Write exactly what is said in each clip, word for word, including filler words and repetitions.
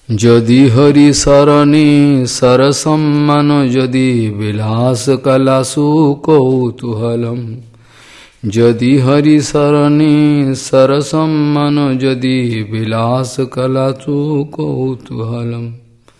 Jadi hari sarani sarasammano jadi vilas kalasu kautuhalam. Jadi hari sarani sarasammano jadi vilas kalasu kautuhalam.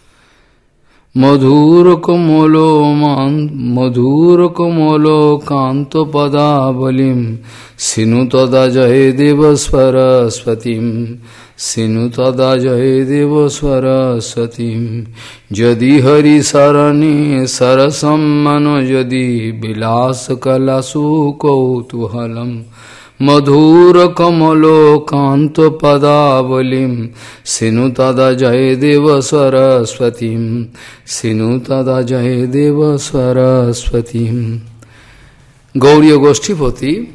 Madhur komolo man madhur komolo kanto padavalim sinutada jaye deva saraswatim sinutada jaye deva saraswatim jadi hari sarani sarasammano jadi vilas kalasu kautuhalam Madhur kamalo kanto padavalim sinutada jaye deva saraswatim sinutada jaye deva saraswatim. Gauriya Goshtipati,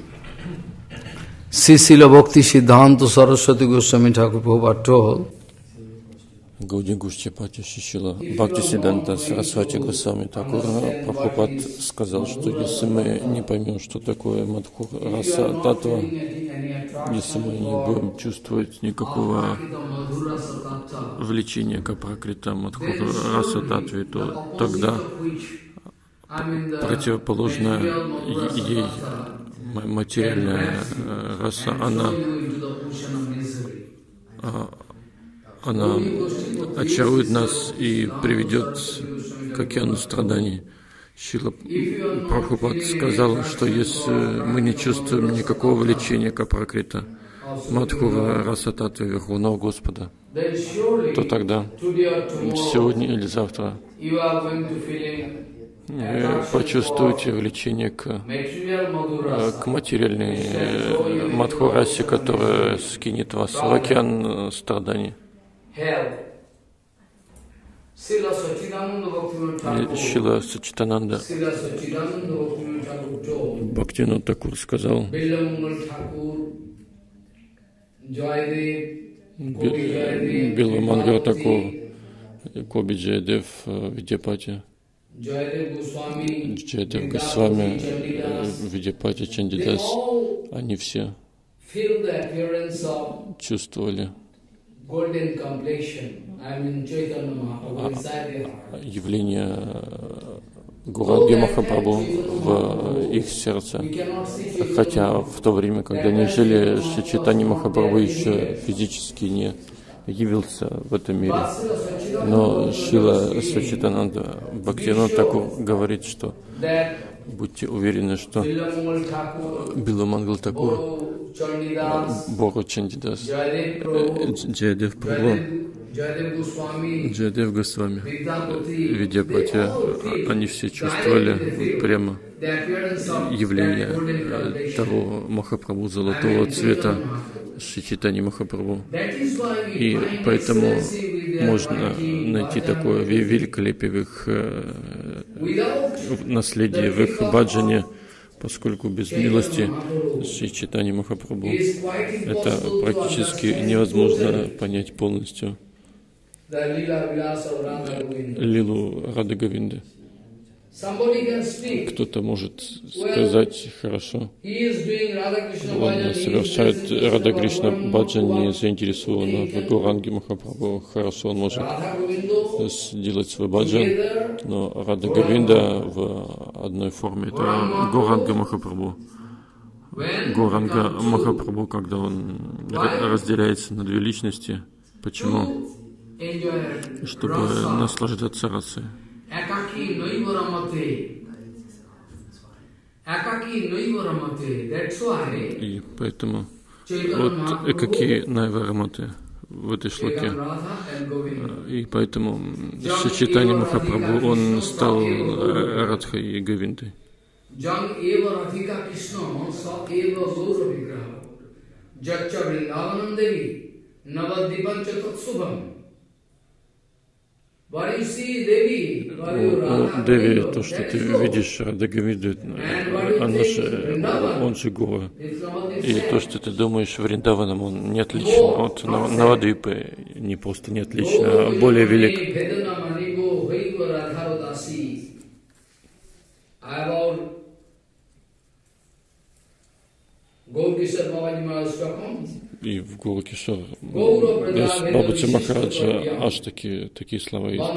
Srila Bhakti Siddhanta Saraswati Goswami Thakur Prabhupada told, Гаудия Госhtipati Шрила Бхакти Сиддханта Сарасвати Госвами Тхакур Прабхупад сказал, что если мы не поймем, что такое Мадхур Раса Татва, если мы не будем чувствовать никакого влечения к Апракрита Мадхур Раса Татве, то тогда противоположная ей материальная раса, она она очарует нас и приведет к океану страданий. Шрила Прабхупад сказал, что если мы не чувствуем никакого влечения к Апракрита, Мадхура Раса Татве Верховного Господа, то тогда, сегодня или завтра, вы почувствуете влечение к, к материальной Мадхурасе, которая скинет вас в океан страданий. Шрила Сачитананда Бхактивинода Тхакур сказал, Биламангала Тхакур, Коби Джаядев, Видяпати, Джаядев Госвами, Видяпати, Чандидас, они все чувствовали явление Гауранги Махапрабху в их сердце. Хотя в то время, когда они жили, Шри Чайтанья Махапрабху еще физически не явился в этом мире. Но Шрила Сачитананда Бхактивинода Тхакур говорит, что будьте уверены, что Биламангал Тхакур, Бору Чандидас, Джаядев Прабху, Джаядев Госвами, Видяпати, они все чувствовали прямо явление того Махапрабху золотого цвета, Шри Чайтаньи Махапрабху. И поэтому можно найти такое великолепие в их наследии, в их баджане, поскольку без милости Шри Чайтаньи Махапрабху это практически невозможно понять полностью. Лилу Рады Говинды. Кто-то может сказать, хорошо, он совершает Рада Кришна баджан, не заинтересован в Гауранге Махапрабху, хорошо, он может сделать свой баджан, но Рада Говинда в одной форме это Гауранга Махапрабху. Гауранга Махапрабху, когда он разделяется на две личности, почему? Чтобы наслаждаться расой. И поэтому вот Экаки Найва Раматы в этой шлоке. И поэтому Шри Чайтанья Махапрабху, он стал Радхой и Говиндой. Деви, то, что ты видишь, Рада Говинду, она же, он же Гора. И то, что ты думаешь Вриндаванам, он не отличен от Навадвипы, не просто не отличен, а более велик. и в Гуру Кишор, Бабаджи Махараджа, аж такие, такие слова есть.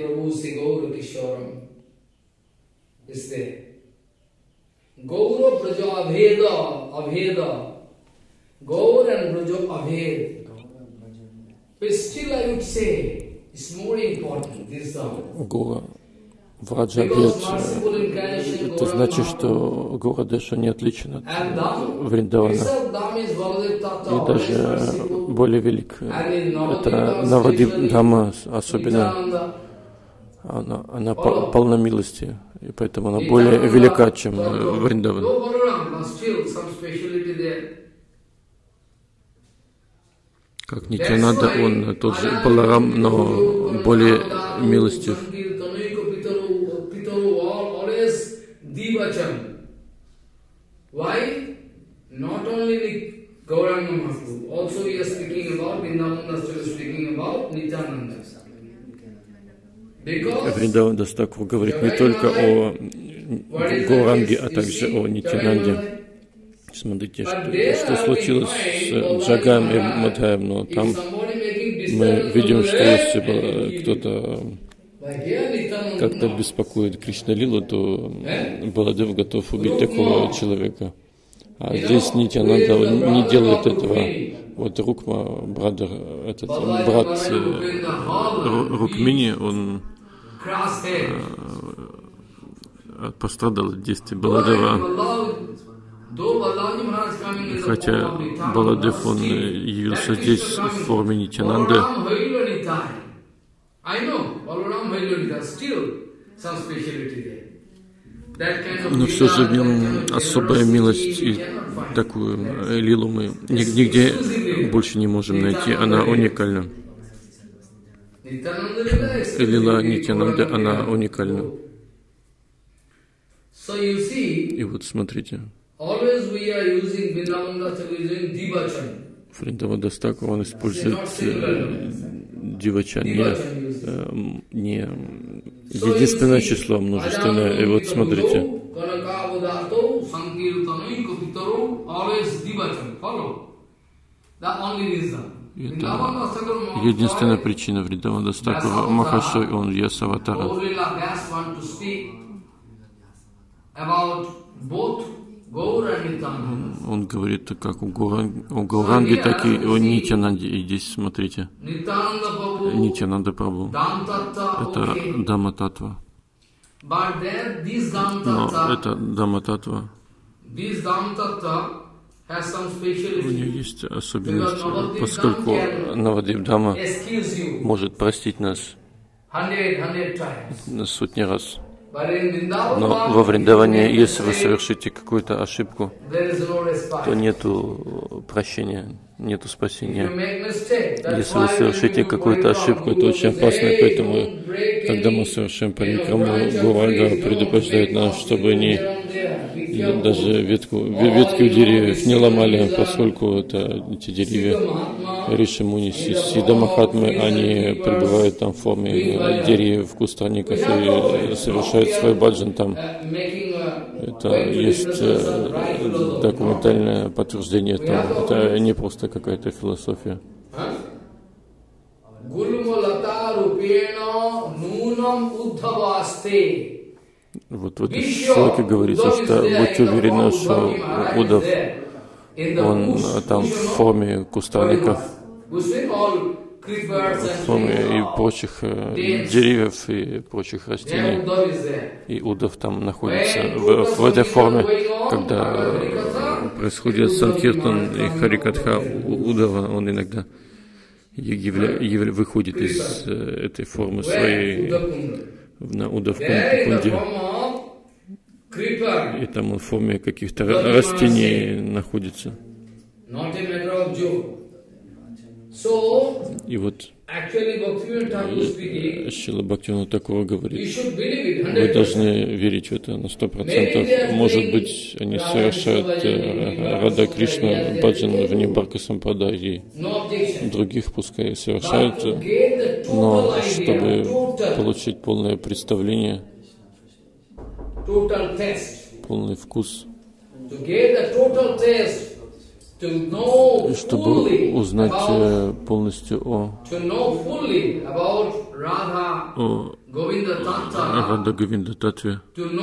Gaura Braja Abheda, Abheda, Gaur and Braja Abhed. But still I would say, it's more important, this song. Гура Враджа Абхед, это значит, что Гура Деша не отличен от Вриндавана. И даже более велик. Это Навадип Дхама, особенно она, она полна милости, и поэтому она более велика, чем Вриндаван. Как Нитянанда, он тот же Баларам, но более милостив. Вриндаван Дас Такур говорит не только о Гауранге, а также о Нитянанде. Смотрите, что, что случилось с Джагам и Мадхаем, но там мы видим, что если кто-то как-то беспокоит Кришна-лилу, то Баладев готов убить такого человека. А здесь Нитянанда не делает этого. Вот Рукма, брадер, этот брат Рукмини, он э, пострадал от действия Баладева. Хотя Баладев, он явился здесь в форме Нитянанды. Но все же в нем особая милость, и такую лилу мы нигде больше не можем найти, она уникальна. Лила Нитянанды, она уникальна. И вот смотрите. Вриндаван Дас Такур, он использует э, дивачан, не, э, не единственное число, а множественное. И вот смотрите. Это единственная причина. Вриндаван Дас Такур Махашой, он Вьясаватара. Он, он говорит, как у, Гуран, у Гауранги, так и у Нитянанди. И здесь смотрите. Нитянанда Прабху. Это Дама Татва. Но это Дама Татва. У нее есть особенность, поскольку Навадип Дама может простить нас на сотни раз. Но во Вриндаване, если вы совершите какую-то ошибку, то нету прощения, нету спасения. Если вы совершите какую-то ошибку, это очень опасно, поэтому, когда мы совершаем парикраму, Гауранга предупреждает нас, чтобы не даже ветку, ветки у деревьев не ломали, поскольку это, эти деревья Риши Муни, Сиддха Махатмы, они пребывают там в форме деревьев, кустарников и совершают свой баджан там. Это есть документальное подтверждение этого. Это не просто какая-то философия. Вот в этой шлоке говорится, что будьте уверены, что Удав, он там в форме кустарников, в форме и прочих деревьев и прочих растений. И Удав там находится в, в этой форме, когда происходит Санкиртан и Харикатха Удава, он иногда явля, явля, выходит из этой формы своей на Удав-кунде. И там он в форме каких-то растений находится. И вот Шрила Бхактивинода Тхакур говорит, вы должны верить в это на сто процентов. Может быть, они совершают Рада Кришна баджан в Нибарка Сампада и других пускай совершают, но чтобы получить полное представление, полный вкус, чтобы узнать полностью о, о Рада Говинда Татве,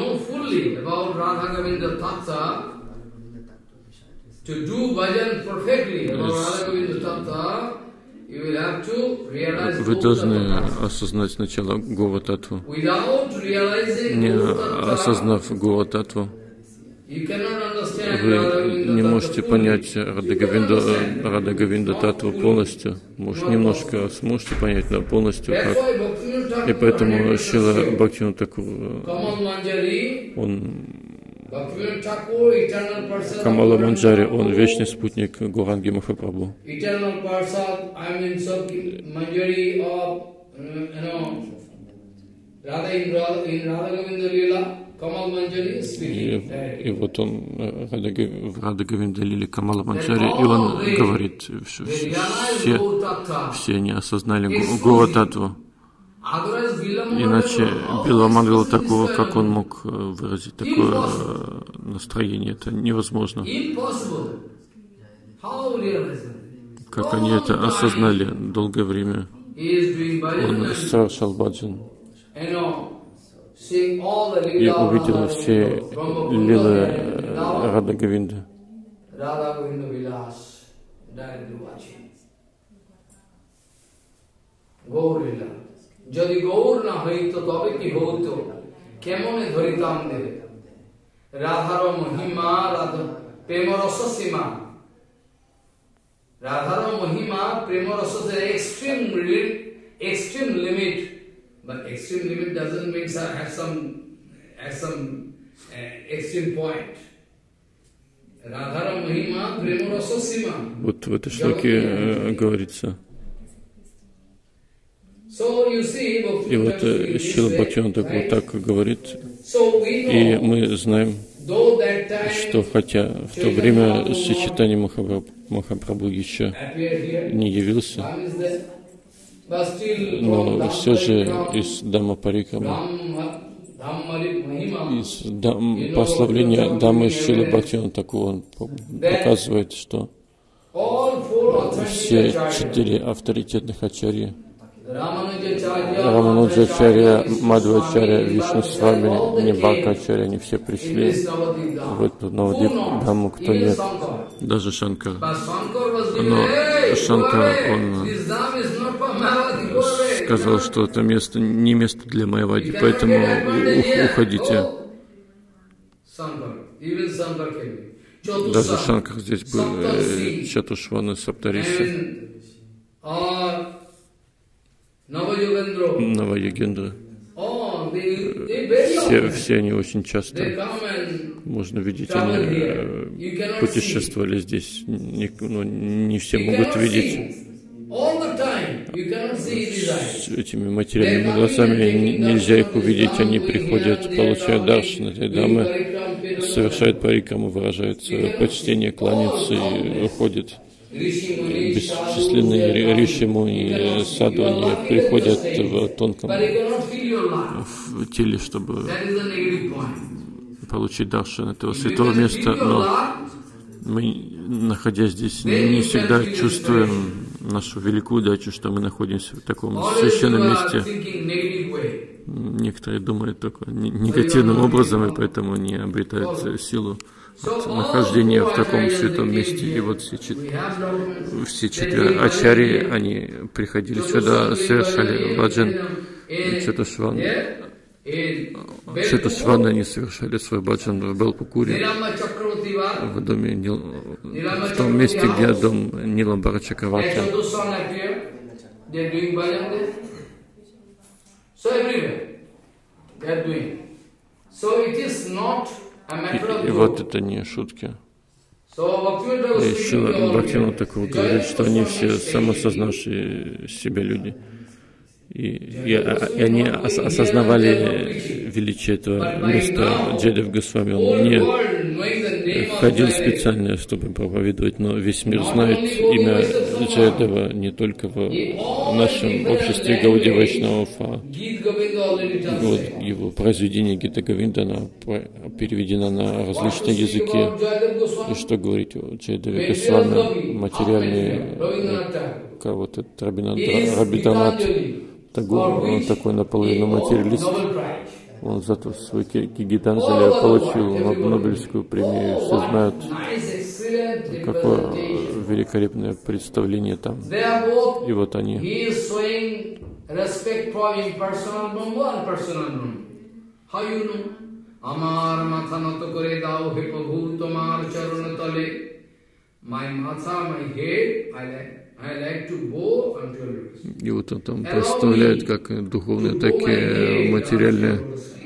вы должны осознать сначала Гова Татву. Не осознав Гова Татву, вы не можете понять Рада Говинда, Рада Говинда Татву полностью. Может, немножко сможете понять, но полностью как. И поэтому Шрила Бхактивинода Тхакур, он Камала Манджари, он вечный спутник Гауранги Махапрабху. И, и вот он в Рада Говинда Лиле Камала Манджари, и он говорит, что все, все они осознали Гова Татву. Иначе Биламангала Такура, как он мог выразить такое настроение, это невозможно. Как они это осознали долгое время. Он совершал баджан и увидел все лилы Рада Говинды. Jadi gaur na hoito tobe ki hoito kemone dhoritam debe Radharo Mahima Radha Premorasa Sima Radharo Mahima Premorasa is extreme extreme limit, but extreme limit doesn't mean have some have some uh, extreme point. Radharo Mahima Premorasa Sima. Вот в этой шлоке говорится. И вот Шрила Бхактивинода вот так говорит, и мы знаем, что хотя в то время Сачитания Махапрабху еще не явился, но все же из Дhamma Парикрама, из дам, прославления Дамы Шрилы Бхактивинода Тхакура, он показывает, что все четыре авторитетных ачарьи, Рамануджачарья, Мадхвачарья, Вишнусвами, Нибхакачарья, они все пришли в эту Навадвипу, кто нет, даже Шанкар. Но Шанкар, он сказал, что это место не место для Майявади, поэтому уходите. Даже Шанкар здесь был, Чатушвана Саптариси. Навайогендра. Все, все они очень часто, можно видеть, они путешествовали здесь. Не, ну, не все могут видеть с этими материальными глазами. Нельзя их увидеть, они приходят, получают даршан этой дамы, совершают парикраму, выражают свое почтение, кланяются и уходят. Бесчисленные ришиму и саду, они приходят в тонком в теле, чтобы получить даршан этого святого места, но мы, находясь здесь, не всегда чувствуем нашу великую удачу, что мы находимся в таком священном месте. Некоторые думают только негативным образом, и поэтому не обретают силу от нахождения в таком святом месте. И вот все, чет... все четыре ачарьи, они приходили сюда, совершали баджан, Чатушван. Чатушван, они совершали свой баджан в Белпукуре, в доме Нил... в том месте, где дом Ниламбара Чакраварти. И, и вот это не шутки. И Шрила Бхактивинода Тхакур говорит, что они все самосознавшие себя люди. И, и, и они ос осознавали величие этого места. Джайдев Госвами, он не приходил специально, чтобы проповедовать, но весь мир знает имя Джайадева не только в нашем обществе Гаудия Вайшнавов, вот его произведение Гита Говинда, она переведена на различные языки. И что говорить о Джайадеве Госвами, материальные, кого-то Рабиндранат Тагор, он такой наполовину материалист. Он за то, свой Гитанджали получил Нобелевскую премию. Все знают, какое великолепное представление там. И вот они. И вот он там представляет как духовные, так и материальные.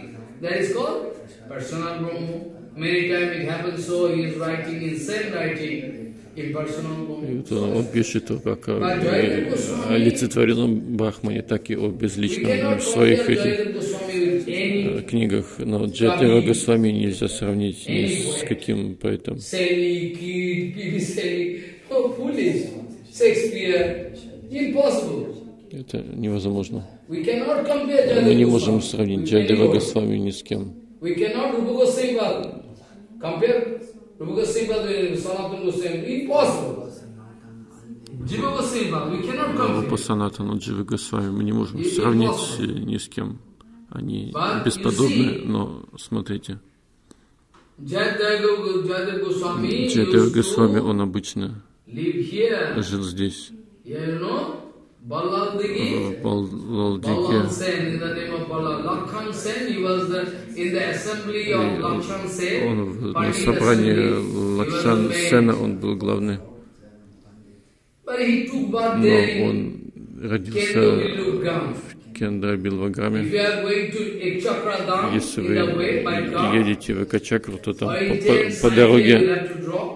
И вот он, он пишет как о, о олицетворенном Брахмане, так и о безличном в своих этих книгах. Но Джайадева Госвами нельзя сравнить ни с каким поэтом. Это невозможно. Мы не можем сравнить Джайадева Госвами ни с кем. Рупа Санатану Дживы Госвами мы не можем сравнить ни с кем. Они бесподобны, но смотрите. Джайадева Госвами, он обычно жил здесь, в Балладике. Он на собрании Лакшан Сена, он был главный. Но он родился в Кендра Билваграме. Если вы едете в Экачакру, то там по, по дороге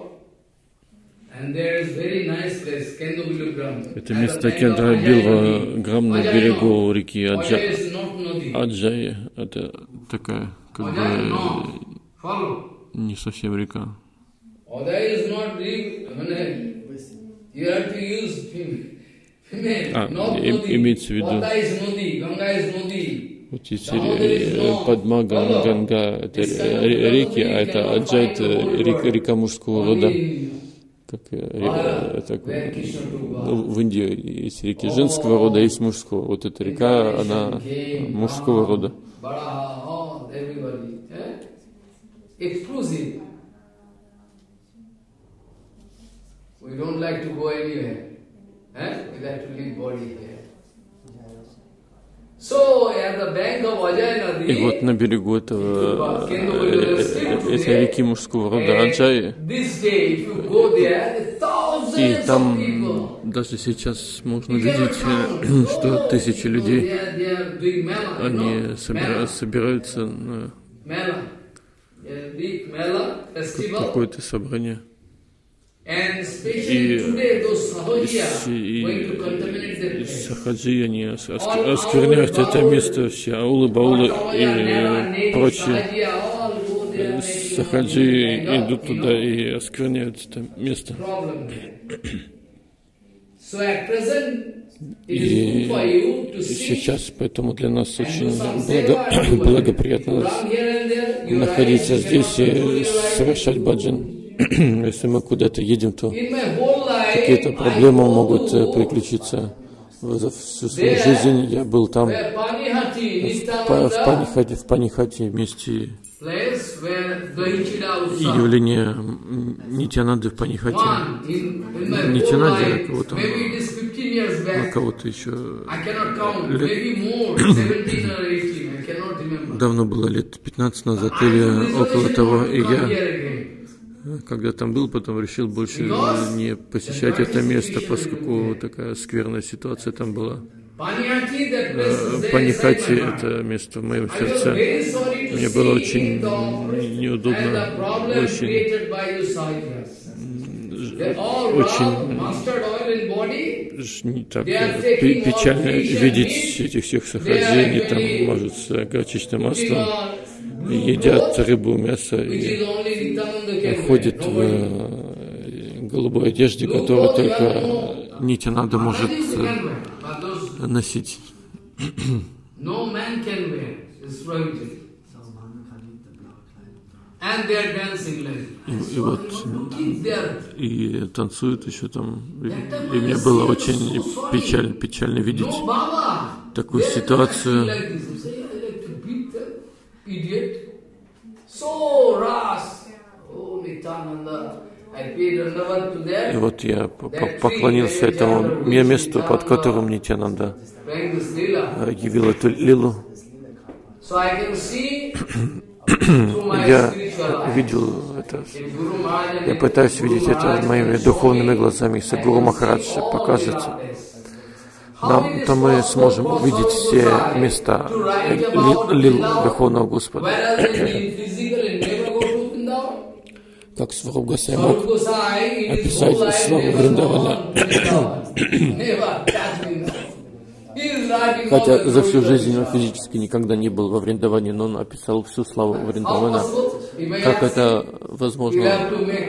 это место Кендра Билваграм на берегу реки Аджа... Аджай. Это такая, как бы, не совсем река. А, имеется в виду, вот эти Падма, Ганга, это реки, а это Аджай, это река, река мужского рода. Как это, в Индии есть реки женского рода, есть мужского. Вот эта река, она мужского рода. И вот на берегу этого, этой реки мужского рода Аджаи, и там даже сейчас можно видеть, что тысячи людей, они собираются на какое-то собрание. И, и, и сахаджи, они оскверняют это место, все аулы, баулы и прочие сахаджи идут туда и оскверняют это место. И сейчас поэтому для нас очень благо, благоприятно находиться здесь и совершать баджан. Если мы куда-то едем, то какие-то проблемы могут приключиться. За всю свою жизнь я был там, в Панихате, в Панихате вместе явление Нитянанды в Панихате. Нитянанды, кого-то, а кого-то еще лет, давно было, лет пятнадцать назад или около того, и я когда там был, потом решил больше не посещать это место, поскольку такая скверная ситуация там была. Панихати — это место в моем сердце. Мне было очень неудобно, очень, очень так печально видеть этих всех сахаджи, они там мажутся горчичным маслом. едят рыбу, мясо и ходят в голубой одежде, которую только Нитянанда может носить. И, и вот и танцуют еще там. И, и мне было очень печально, печально видеть такую ситуацию. И вот я поклонился этому месту, под которым Нитянанда явил эту лилу. Я видел это, я пытаюсь видеть это моими духовными глазами. Если Гуру Махарадж покажет нам, то мы сможем увидеть все места лил Верховного Господа. Как Сваруб Госай мог описать славу Вриндавана. Хотя за всю жизнь он физически никогда не был во Вриндаване, но он описал всю славу Вриндавана. Как это возможно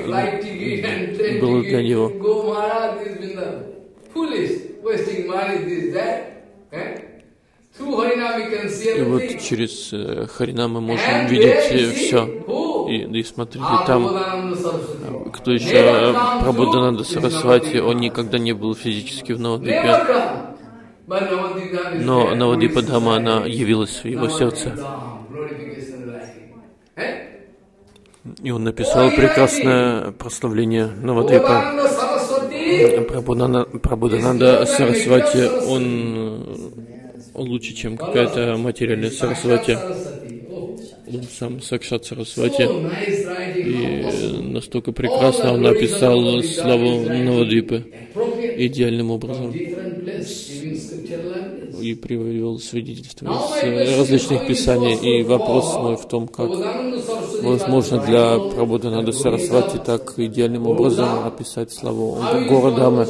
было для него? И вот через Харинам мы можем видеть все. И, и смотрите, там, кто еще, Прабодхананда Сарасвати, он никогда не был физически в Навадвипе. Но Навадвипа Дхама, она явилась в его сердце. И он написал прекрасное прославление Навадвипа. Прабодхананда Сарасвати, он, он лучше, чем какая-то материальная Сарасвати. Он сам Сакшат Сарасвати. И настолько прекрасно он написал славу Навадвипы идеальным образом. И привел свидетельства из различных писаний. И вопрос мой в том, как возможно для Прабодхананды Сарасвати так идеальным образом описать славу Горадамы.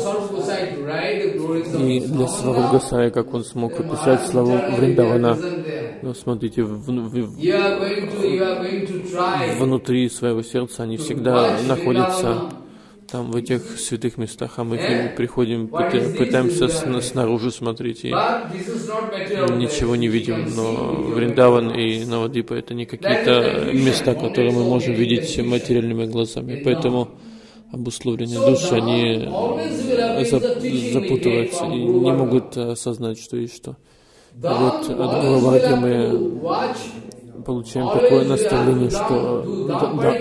И для Сваруб Госая, как он смог описать славу Вриндавана. Но смотрите, в, в, внутри своего сердца они всегда находятся там, в этих святых местах, а мы приходим, пытаемся снаружи смотреть и ничего не видим. Но Вриндаван и Навадвипа — это не какие-то места, которые мы можем видеть материальными глазами. Поэтому обусловленные души, они запутываются и не могут осознать, что есть что. И вот от Гуруварги мы получаем такое наставление, что, да,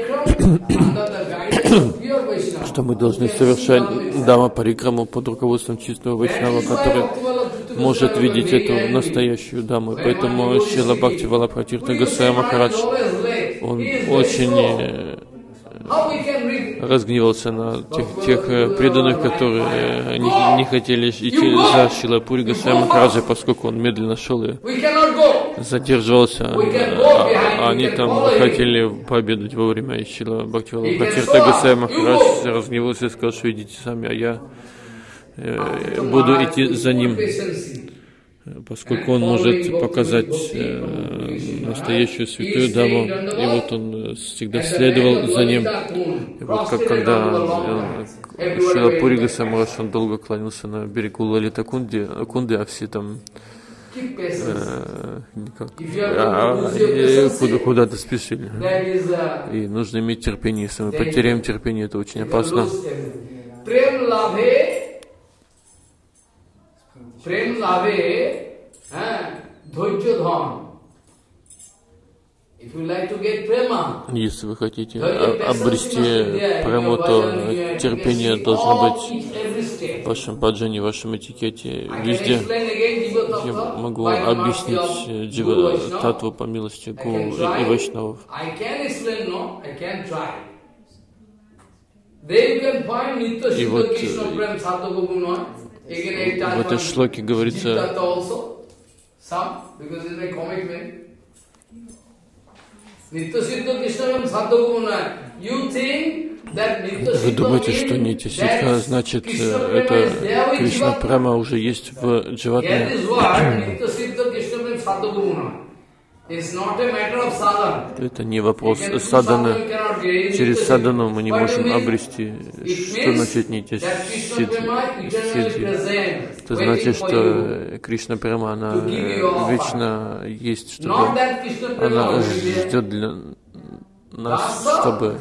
что мы должны совершать Дама Парикраму под руководством чистого Вайшнава, который может видеть эту настоящую Даму. Поэтому Шрила Бхакти Валабха Тиртха Госвами Махарадж, он очень разгневался на тех, тех преданных, которые не, не хотели идти за Шрилапури Госвами Махараджа, поскольку он медленно шел и задерживался, а они там хотели пообедать вовремя. И Шрила Бхакти Валабха Тиртха Госвами Махарадж разгневался и сказал, что идите сами, а я э, буду идти за ним, поскольку он может показать э, настоящую святую Даму. И вот он всегда следовал за ним. И вот как когда э, Шрилапури Госвами Махарадж, он долго клонился на берегу Лалита Кунды, Кунды, а все там э, никак, а, и куда, куда-то спешили. И нужно иметь терпение. Если мы потеряем терпение, это очень опасно. Prem lave, dhojya dham. Если вы хотите обрести прему, то терпение должно быть в вашем баджане, в вашем этикете, везде. Я могу объяснить Джива Татву по милости Гуру и Вайшнавов. И вот в этой шлоке говорится, вы думаете, что Нитья Ситха значит, это Кришна Према уже есть в Дживатме? Это не вопрос садханы. Через садхану мы не можем обрести. Что значит нитья сиддхи? Это значит, что Кришна Према, она вечно есть, чтобы она ждет для нас, чтобы...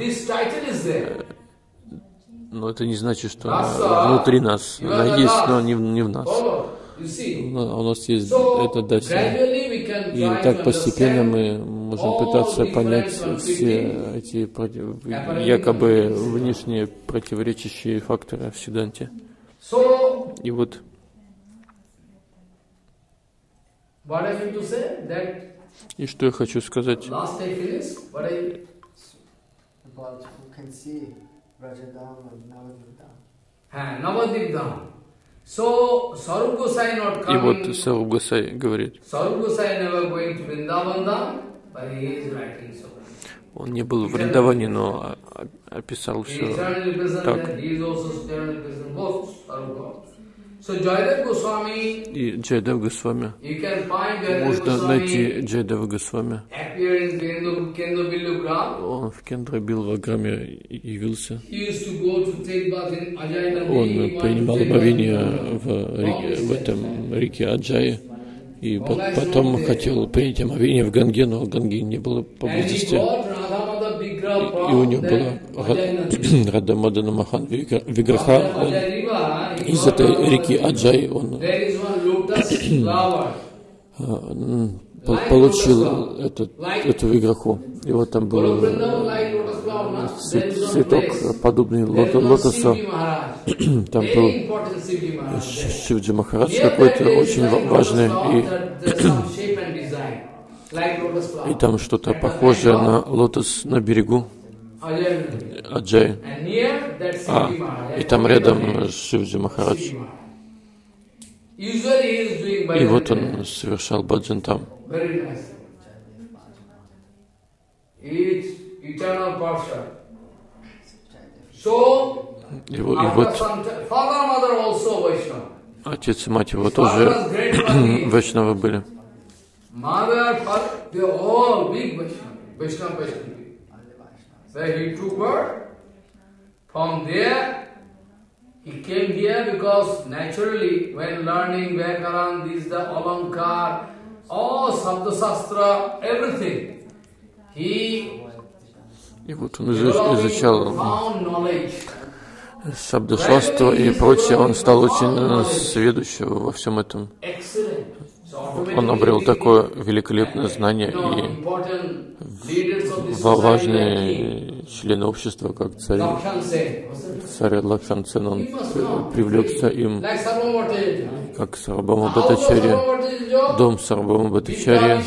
Но это не значит, что она внутри нас. Она есть, но не, не в нас. У нас есть эта дача. И так постепенно мы можем пытаться понять все эти якобы внешние противоречащие факторы в Сиддханте. И вот и что я хочу сказать? И вот Саруб Госай говорит, он не был в Вриндаване, но описал все так. И Джайадев Госвами, можно найти Джайадева Госвами. Он в Кендра-Билва-граме явился. Он принимал омовение в, реке, в этом реке Аджае. И потом хотел принять омовение в Ганге, но Ганги не было поблизости. И у него была Рада Мадана Махан Виграха. Он из этой реки Аджай он получил этот, эту виграху. И вот там был цветок, подобный лотосу. Там был Шивджи Махарадж какой-то очень важный. И, и там что-то похожее на лотос на берегу Аджай. А, и там рядом Шивджи Махарадж. И вот он совершал баджан там. И, и вот отец и мать его тоже вайшнавы были. He came here because naturally, when learning Vyakaran, this, the Alankar, all Sabda Sastra, everything, he И вот он изучал Шабда-шастру и прочее, он стал очень сведущим во всем этом. Он обрел такое великолепное знание, и важные члены общества, как царь, царь Лакшман Сен, он привлекся им, как Сарвабхаума Бхаттачарья, дом Сарвабхаума Бхаттачарья.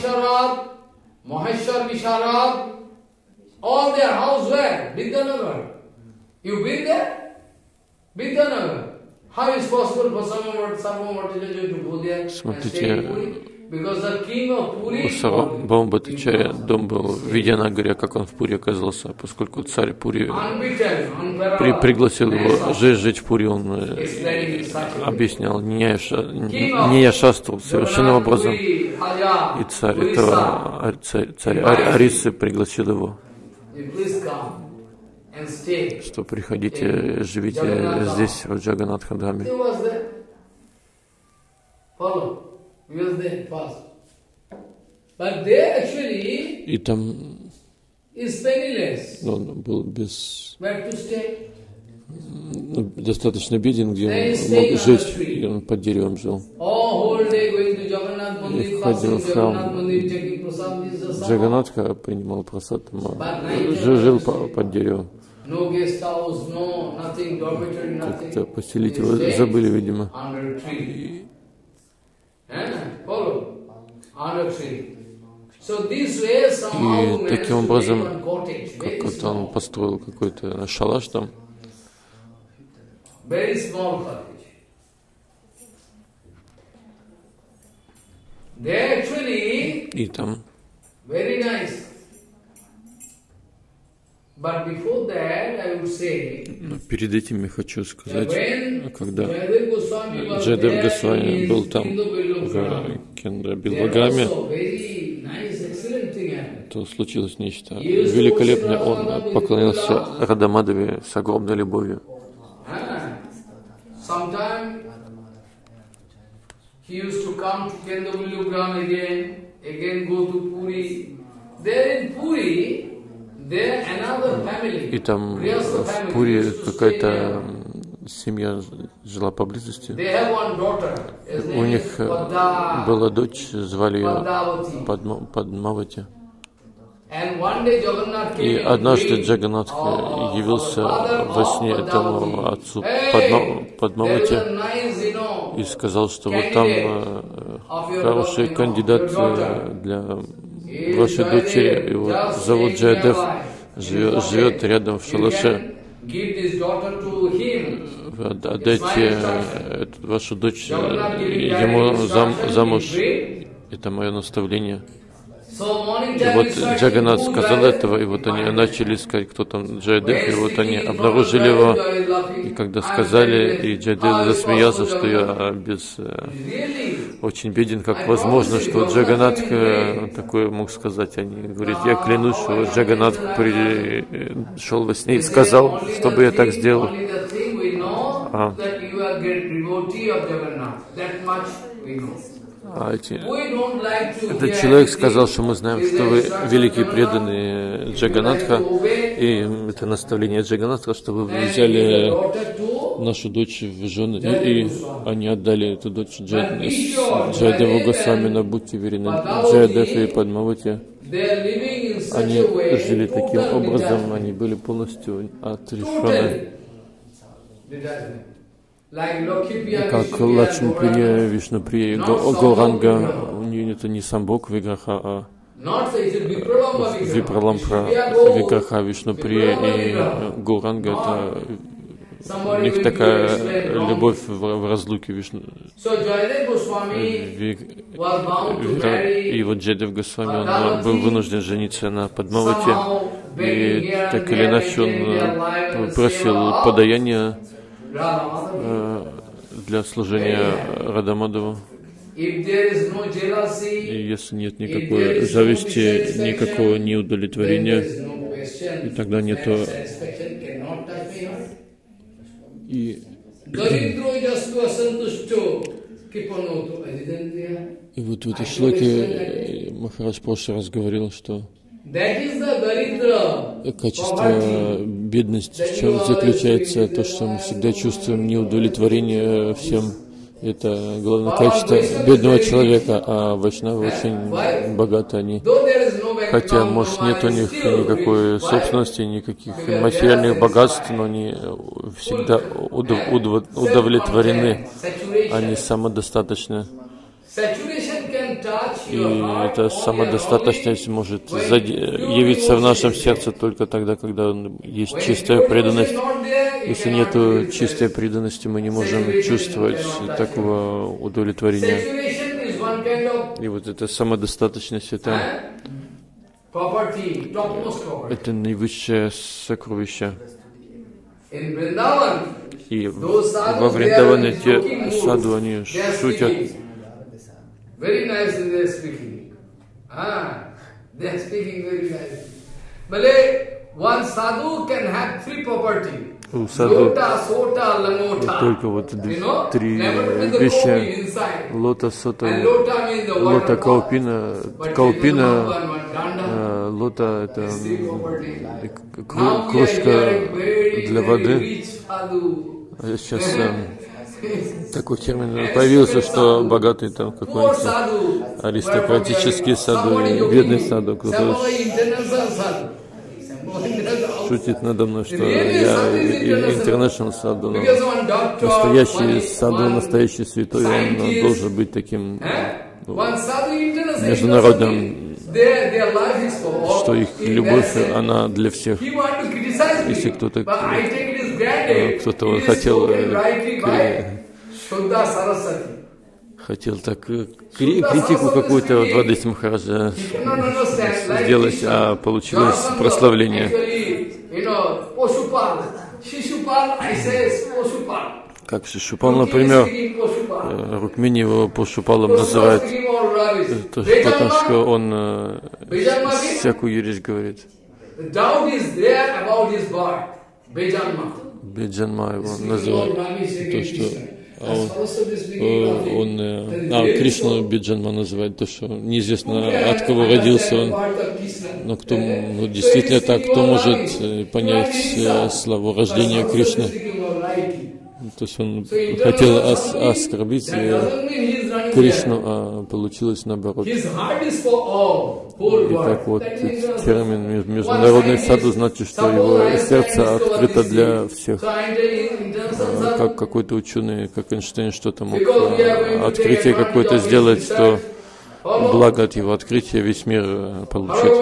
All their house where? Vidyanagar. You been there? Vidyanagar. How is possible for Sarvabhauma Bhattacharya to go there and stay in Puri? Because the king of Puri... У Сарвабхаума Бхаттачарья дом был в Видьянагаре, как он в Пури оказался, поскольку царь Пури при, пригласил его жить в Пури, он объяснял, не я, не я шастру совершенным образом. И царь этого, царь, царь Арисы пригласил его, что приходите, живите здесь, в Джаганнатха-дхаме. И там он был без, ну, достаточно беден, где он мог жить, и он под деревом жил. И ходил в храм Джаганнатха, принимал прасад, жил под деревом. Как-то поселить его забыли, видимо. И таким образом, как-то он построил какой-то шалаш там. И там но перед этим я хочу сказать, когда Джайадев Госвами был там, в Кендра-Билва-граме, то случилось нечто великолепное. Он поклонился Радамадаве с огромной любовью. И там в Пури какая-то семья жила поблизости. У них была дочь, звали ее Падма, Падмавати. И однажды Джаганнат явился во сне этому отцу Падма, Падмавати и сказал, что вот там хороший кандидат для вашей дочери, его зовут Джаядев, живет, живет рядом в шалаше. Отдайте эту вашу дочь ему зам, замуж. Это мое наставление. И вот Джаганнат сказал этого, и вот они начали искать, кто там Джаядев, и вот они обнаружили его. И когда сказали, и Джаядев засмеялся, что я без... очень беден, как возможно, что Джаганнат такое мог сказать. Они говорят, я клянусь, что Джаганнат пришел во сне и сказал, чтобы я так сделал. А, а эти, этот человек сказал, что мы знаем, что вы великие преданные Джаганнатха, и это наставление Джаганнатха, что вы взяли нашу дочь в жены, и, и они отдали эту дочь Джаядеву Госвами, будьте уверены, Джаядев и Падмавати. Они жили таким образом, они были полностью отрешены. Как Лакшмиприя, Вишнуприя, Гауранга, у нее это не сам Бог Виграха, а Випралампра Виграха, Вишнуприя и Гауранга, это у них такая любовь в разлуке Вишну. И вот Джаядев Госвами, он был вынужден жениться на Падмавати, и так или иначе он просил подаяния для служения Радамадаву. И если нет никакой зависти, никакого неудовлетворения, и тогда нету... И, и вот в этой шлоке Махарадж в прошлый раз говорил, что качество бедности в чем заключается, то, что мы всегда чувствуем неудовлетворение всем. Это главное качество бедного человека, а вайшнавы очень богаты они. Хотя, может, нет у них никакой собственности, никаких материальных богатств, но они всегда удов- удов- удовлетворены, они самодостаточны. И эта самодостаточность может явиться в нашем сердце только тогда, когда есть чистая преданность. Если нет чистой преданности, мы не можем чувствовать такого удовлетворения. И вот эта самодостаточность, это, это наивысшее сокровище. И во Вриндаване те саду, они шутят. Very nicely they are speaking. Ah, they are speaking very nicely. But one sadhu can have three property. У саду Lota, sota, langota. только вот три вещи. Лота, сота, лота, каупина. Каупина, лота — это кружка для воды. Сейчас такой термин появился, что богатый там какой-нибудь аристократический саду и бедный саду. Кто-то шутит надо мной, что я интернешнл саду, но настоящий саду, настоящий святой, он должен быть таким, ну, международным, что их любовь, она для всех. Если кто-то кто-то он хотел хотел так критику какую-то вот Вадис Махараджа сделать, а получилось прославление. Как Шишупал, например, Рукмини его Пошупалом называют. То, потому что он э, всякую ересь говорит. Биджанма его называют. То, что а он, он, а Кришна Биджанма называет, то, что неизвестно, от кого родился он. Но кто, ну, действительно так, кто может понять славу рождения Кришны? То есть он хотел ос оскорбить Кришну, а получилось наоборот. И так вот, термин международный саду значит, что его сердце открыто для всех. Как какой-то ученый, как Эйнштейн, что-то мог открытие какое-то сделать, то благо от его открытия весь мир получит.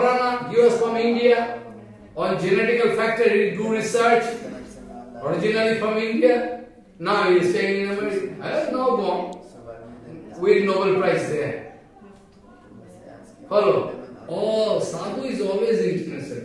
Originally from India, now he is staying in America. I have now gone with Nobel Prize there. Follow? Oh, sadhu is always international.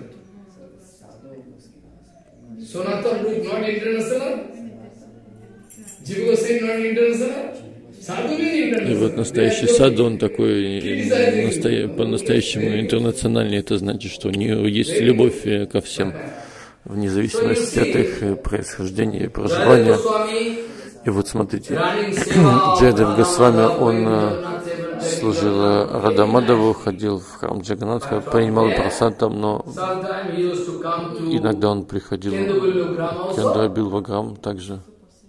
Sanatana group not international? Jiva Goswami not international? Sadhu means international. И вот настоящий саду, он такой настоя... по-настоящему интернациональный. Это значит, что у него есть любовь ко всем, вне зависимости от их происхождения и проживания. И вот смотрите, Джайадев Госвами, он служил Радамадаву, ходил в храм Джаганатха, принимал прасад там, но иногда он приходил в Кендра-Билваграм также.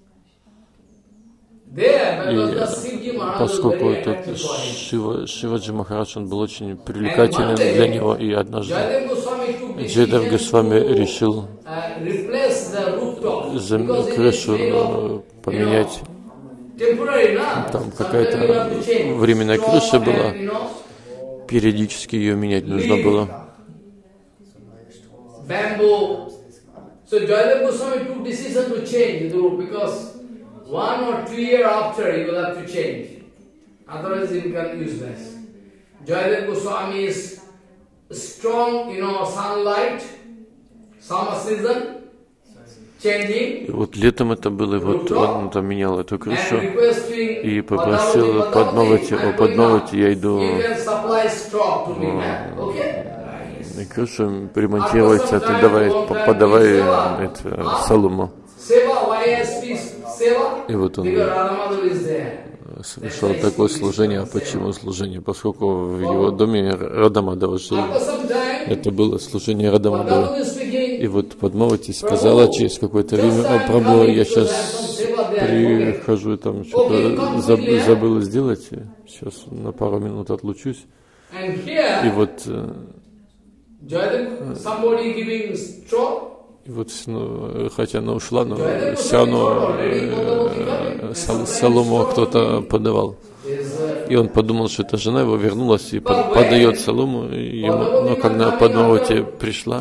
И поскольку этот Шива, Шиваджи Махарадж, он был очень привлекателен для него, и однажды Джайадев Госвами решил за крышу поменять. Там какая-то временная крыша была, периодически ее менять нужно было. One or two years after, you will have to change. Otherwise, it becomes useless. Jayadev Goswami is strong, you know, sunlight, summer season, changing. И вот летом это было, и вот он там менял эту крышу и попросил подновать, о, подновать, я иду и крышу ремонтировать, а ты давай, подавай это, солому. И вот он совершал такое служение. А почему служение? Поскольку в его доме Радамадава жил. Это было служение Радамадава. И вот Падмавати сказала через какое-то время: «О, Прабху, я сейчас прихожу, там что-то забыла сделать, сейчас на пару минут отлучусь». И вот И вот, ну, хотя она ушла, но все равно э, сол, солому кто-то подавал. И он подумал, что эта жена его вернулась и под, подает солому ему. Но когда Падмавати пришла,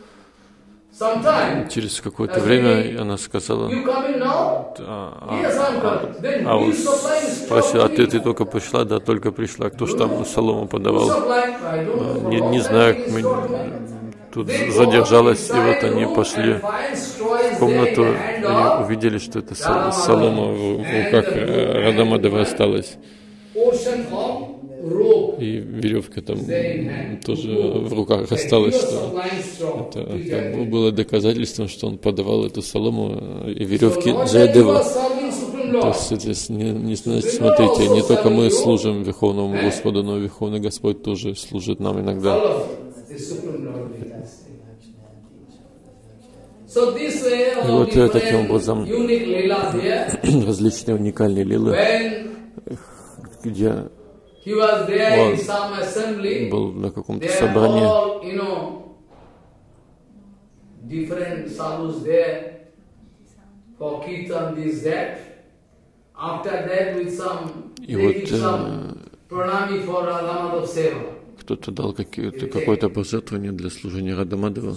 через какое-то время она сказала, а, а, а он спросил: а ты, ты только пришла? Да, только пришла. Кто ж там солому подавал? Не, не знаю, мы тут задержалась, и вот они пошли в комнату и увидели, что это солома в руках Радамадавы осталась. И веревка там тоже в руках осталась, что это как бы было доказательством, что он подавал эту солому и веревки Джайадева. То есть здесь не, не значит, смотрите, не только мы служим Верховному Господу, но и Верховный Господь тоже служит нам иногда. И вот таким образом различные уникальные лилы, где он был на каком-то собрании, и вот э, кто-то дал какое-то пожертвование для служения Радамадава.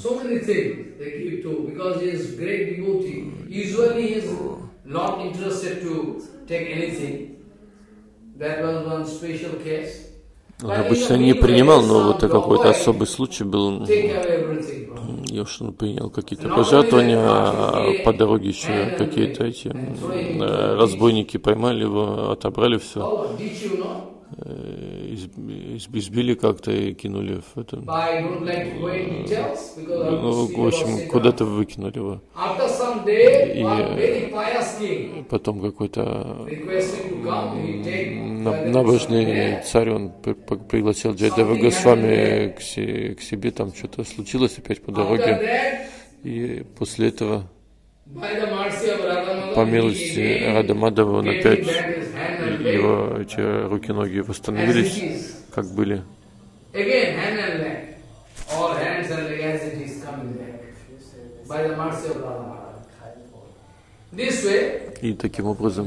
Он обычно не принимал, но вот какой-то особый случай был. И уж он принял какие-то пожертвования, а по дороге еще какие-то эти разбойники поймали его, отобрали все. избили как-то и кинули в это. Ну, в общем, куда-то выкинули его. И потом какой-то набожный царь, он пригласил Джайадева Госвами к себе, там что-то случилось опять по дороге. И после этого, по милости Рада Мадхава, он опять, его эти руки-ноги восстановились, как были. И таким образом,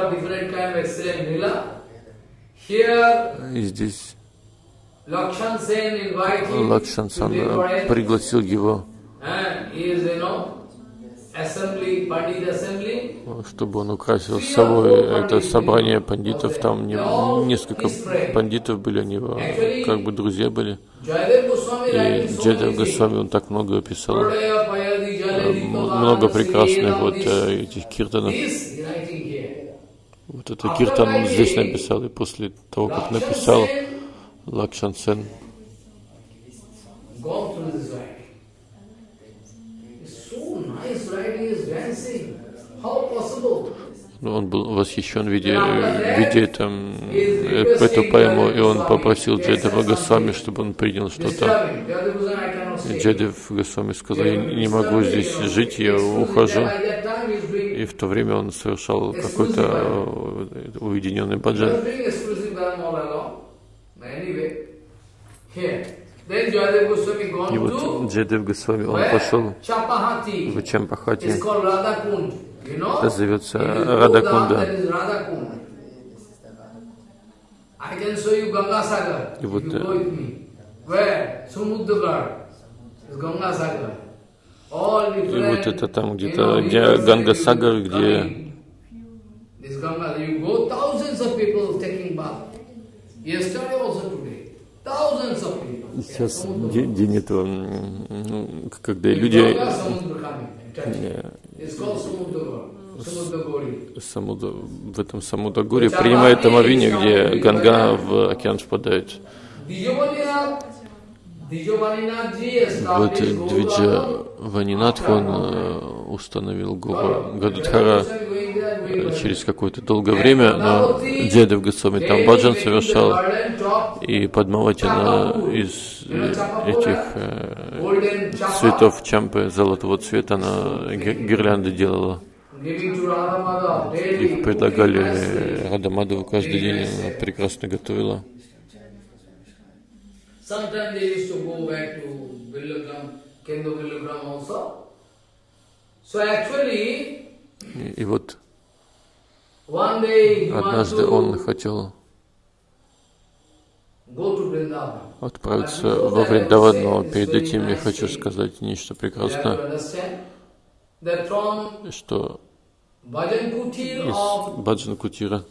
и здесь Лакшман Сен пригласил его, чтобы он украсил с собой это собрание пандитов. Там не, несколько пандитов были, они как бы друзья были. И Джайадев Госвами, он так много писал, много прекрасных вот этих киртанов. Вот это киртан он здесь написал, и после того, как написал, Лакшман Сен он был восхищен, видя, видя там, эту поэму, и он попросил Джайадева Госвами, чтобы он принял что-то. Джайадев Госвами сказал: я не могу здесь жить, я ухожу. И в то время он совершал какой-то уединенный баджан. И вот Джайадев Госвами, он пошел в Чампахати. Это зовется Радакунда. И вот, и вот это там где-то, где Ганга-сагар, где сейчас день этого, ну, когда люди Самуда, в этом Самудагуре принимают омовение, где Ганга в океан впадает. Вот Двиджа Ванинатх, он установил гуру Гададхара через какое-то долгое время, но Джайадев Госвами там баджан совершал, и Падмавати из этих э, цветов чампы золотого цвета она гирлянды делала. Их предлагали Рада Мадхаву каждый день, она прекрасно готовила. И, и вот однажды он хотел отправиться во Вриндаван, но перед этим я хочу сказать нечто прекрасное, что из Баджан-кутира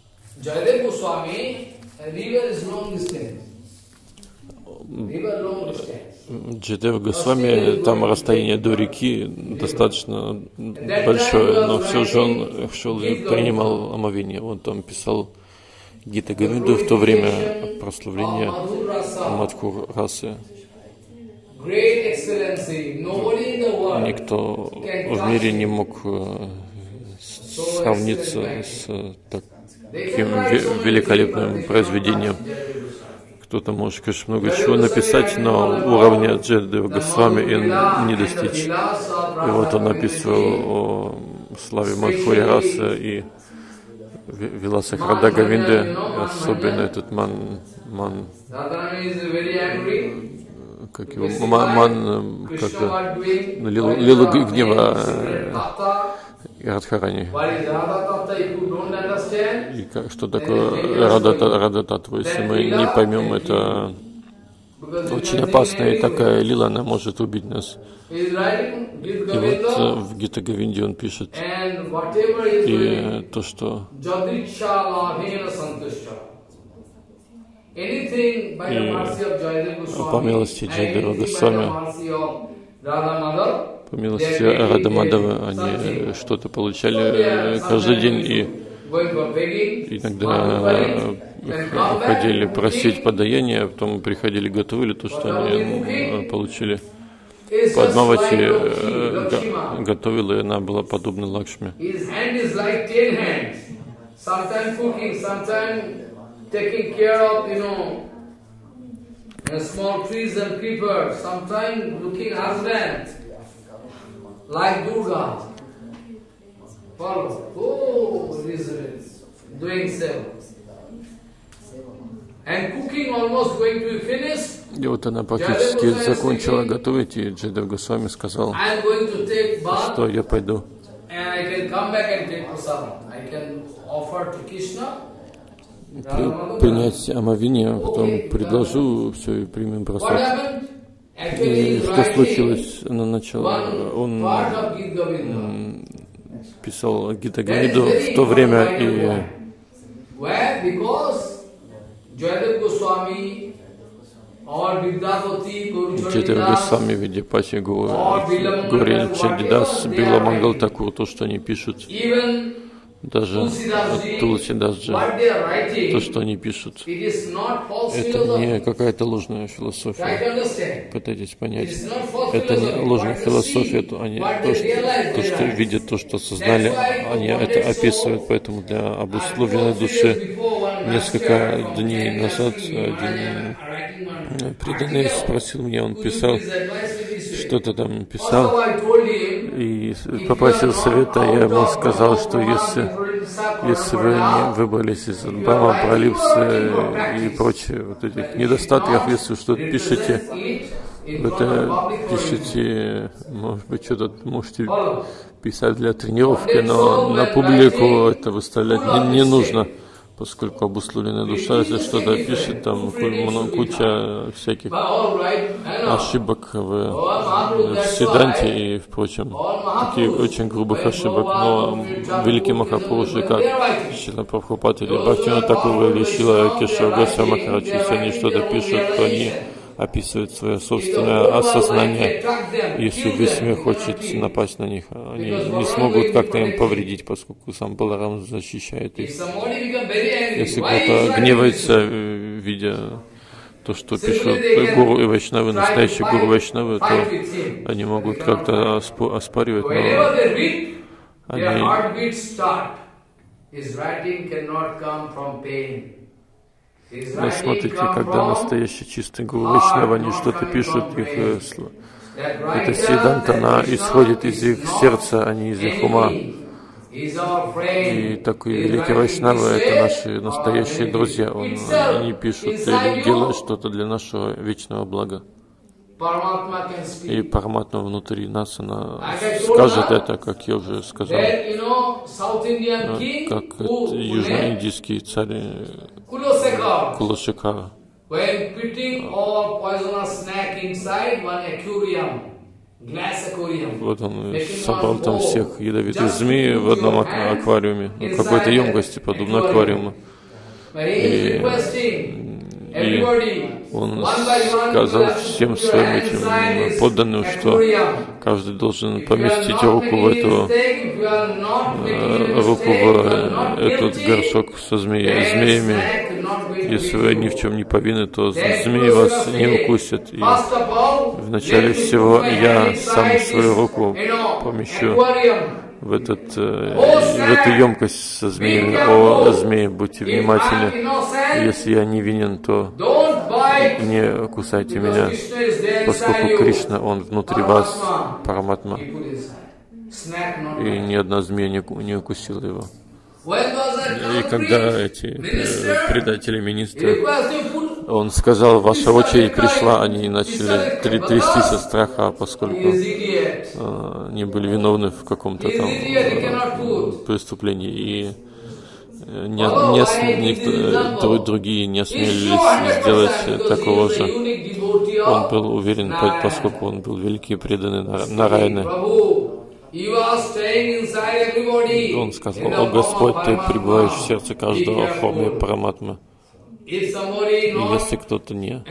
Джайадев Госвами, там расстояние до реки достаточно большое, но все же он шел и принимал омовение. Он там писал Гита Говинду в то время прославления Мадхур расы. Никто в мире не мог сравниться с таким великолепным произведением. Кто-то может, конечно, много чего написать, но уровня Джайадева Госвами им не достичь. И вот он описывал о славе Мадхури расы и Виласах Рада Говинды, особенно этот ман, ман, как его, ман, как-то, лилу, лилу гнева Радхарани. И как, что такое Рада-татва, если мы не поймем, это очень опасная и такая лила, она может убить нас. И вот в Гита Говинде он пишет, и то, что и по милости Джайадева Госвами, по милости Рада Мадхава, они что-то получали каждый день, и иногда уходили просить подаяние, а потом приходили, готовили то, что они получили. Падмавати готовила, и она была подобна Лакшми. И вот она практически закончила готовить, и Джайадев Госвами сказал, что я пойду принять омовение, а потом предложу все и примем просад. И что случилось? Она начала, он писал Гита Говинду в то время, и Джайадев Госвами, Видяпати, Гори Чандидас, Била Мангал Такур, то, что они пишут, даже Тулсидаджи, то, что они пишут, это не какая-то ложная философия. Пытайтесь понять, это не ложная философия, это они, то, что, то, что видят, то, что сознали, они это описывают, поэтому для обусловленной души. Несколько дней назад один преданный спросил меня, он писал, что-то там писал, и попросил совета. Я ему сказал, что если, если вы не выбрались из Брахма, Пролипсы и прочее вот этих недостатков, если что-то пишете, вы это пишете, может быть, что-то можете писать для тренировки, но на публику это выставлять не, не нужно. Поскольку обусловленная душа, если что-то пишет, там куча всяких ошибок в, в Сиданте и впрочем, таких очень грубых ошибок. Но великий Махапуруши, как Шрила Прабхупад или Бхактивинода Тхакур или Шрила Кешава Госвами Махарадж, если они что-то пишут, то они описывают свое собственное осознание. Если весь мир хочет напасть на них, они не смогут как-то им повредить, поскольку сам Баларам защищает их. Если кто-то гневается, видя то, что пишут гуру и вайшнавы, настоящие гуру вайшнавы, то они могут как-то оспаривать, но они Но смотрите, когда настоящий чистый гуру вайшнава, они что-то пишут, их, эта сиданта, она исходит из их сердца, а не из их ума. И такой великий вайшнава — это наши настоящие друзья. Он, они пишут или делают что-то для нашего вечного блага. И Параматма внутри нас, она скажет это, как я уже сказал, как южноиндийский царь Кулашекара. Вот он собрал там всех ядовитых змей в одном аквариуме, в какой-то емкости, подобно аквариуму. И, и он сказал всем своим этим подданным, что каждый должен поместить руку в эту руку в этот горшок со змеями, змеями. Если вы ни в чем не повинны, то змеи вас не укусят. И вначале всего я сам свою руку помещу в, этот, в эту емкость со змеями. О, змеи, будьте внимательны. Если я невинен, то не кусайте меня, поскольку Кришна, Он внутри вас, Параматма, и ни одна змея не, не укусила его. И когда эти предатели, министры, он сказал, ваша очередь пришла, они начали трястись от страха, поскольку э, они были виновны в каком-то там э, преступлении, и не, не, никто, другие не осмелились сделать такого же. Он был уверен, поскольку он был великий преданный Нараяны. Он сказал, о Господь, Ты пребываешь в сердце каждого в форме Параматмы. И если кто-то не,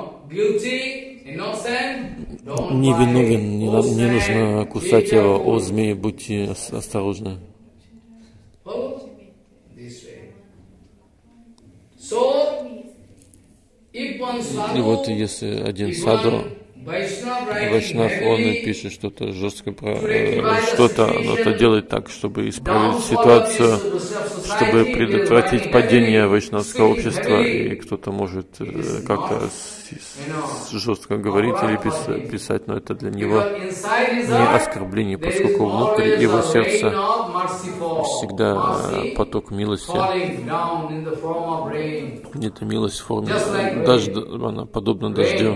не виновен, не, не нужно кусать его. О змеи, будьте осторожны. И вот если один саду, Вайшнав, он пишет что-то жестко про что-то, но это делает так, чтобы исправить ситуацию, чтобы предотвратить падение вайшнавского общества, и кто-то может как-то жестко говорить или писать, но это для него не оскорбление, поскольку внутри его сердца всегда поток милости. Это милость в форме дождя, она подобна дождю.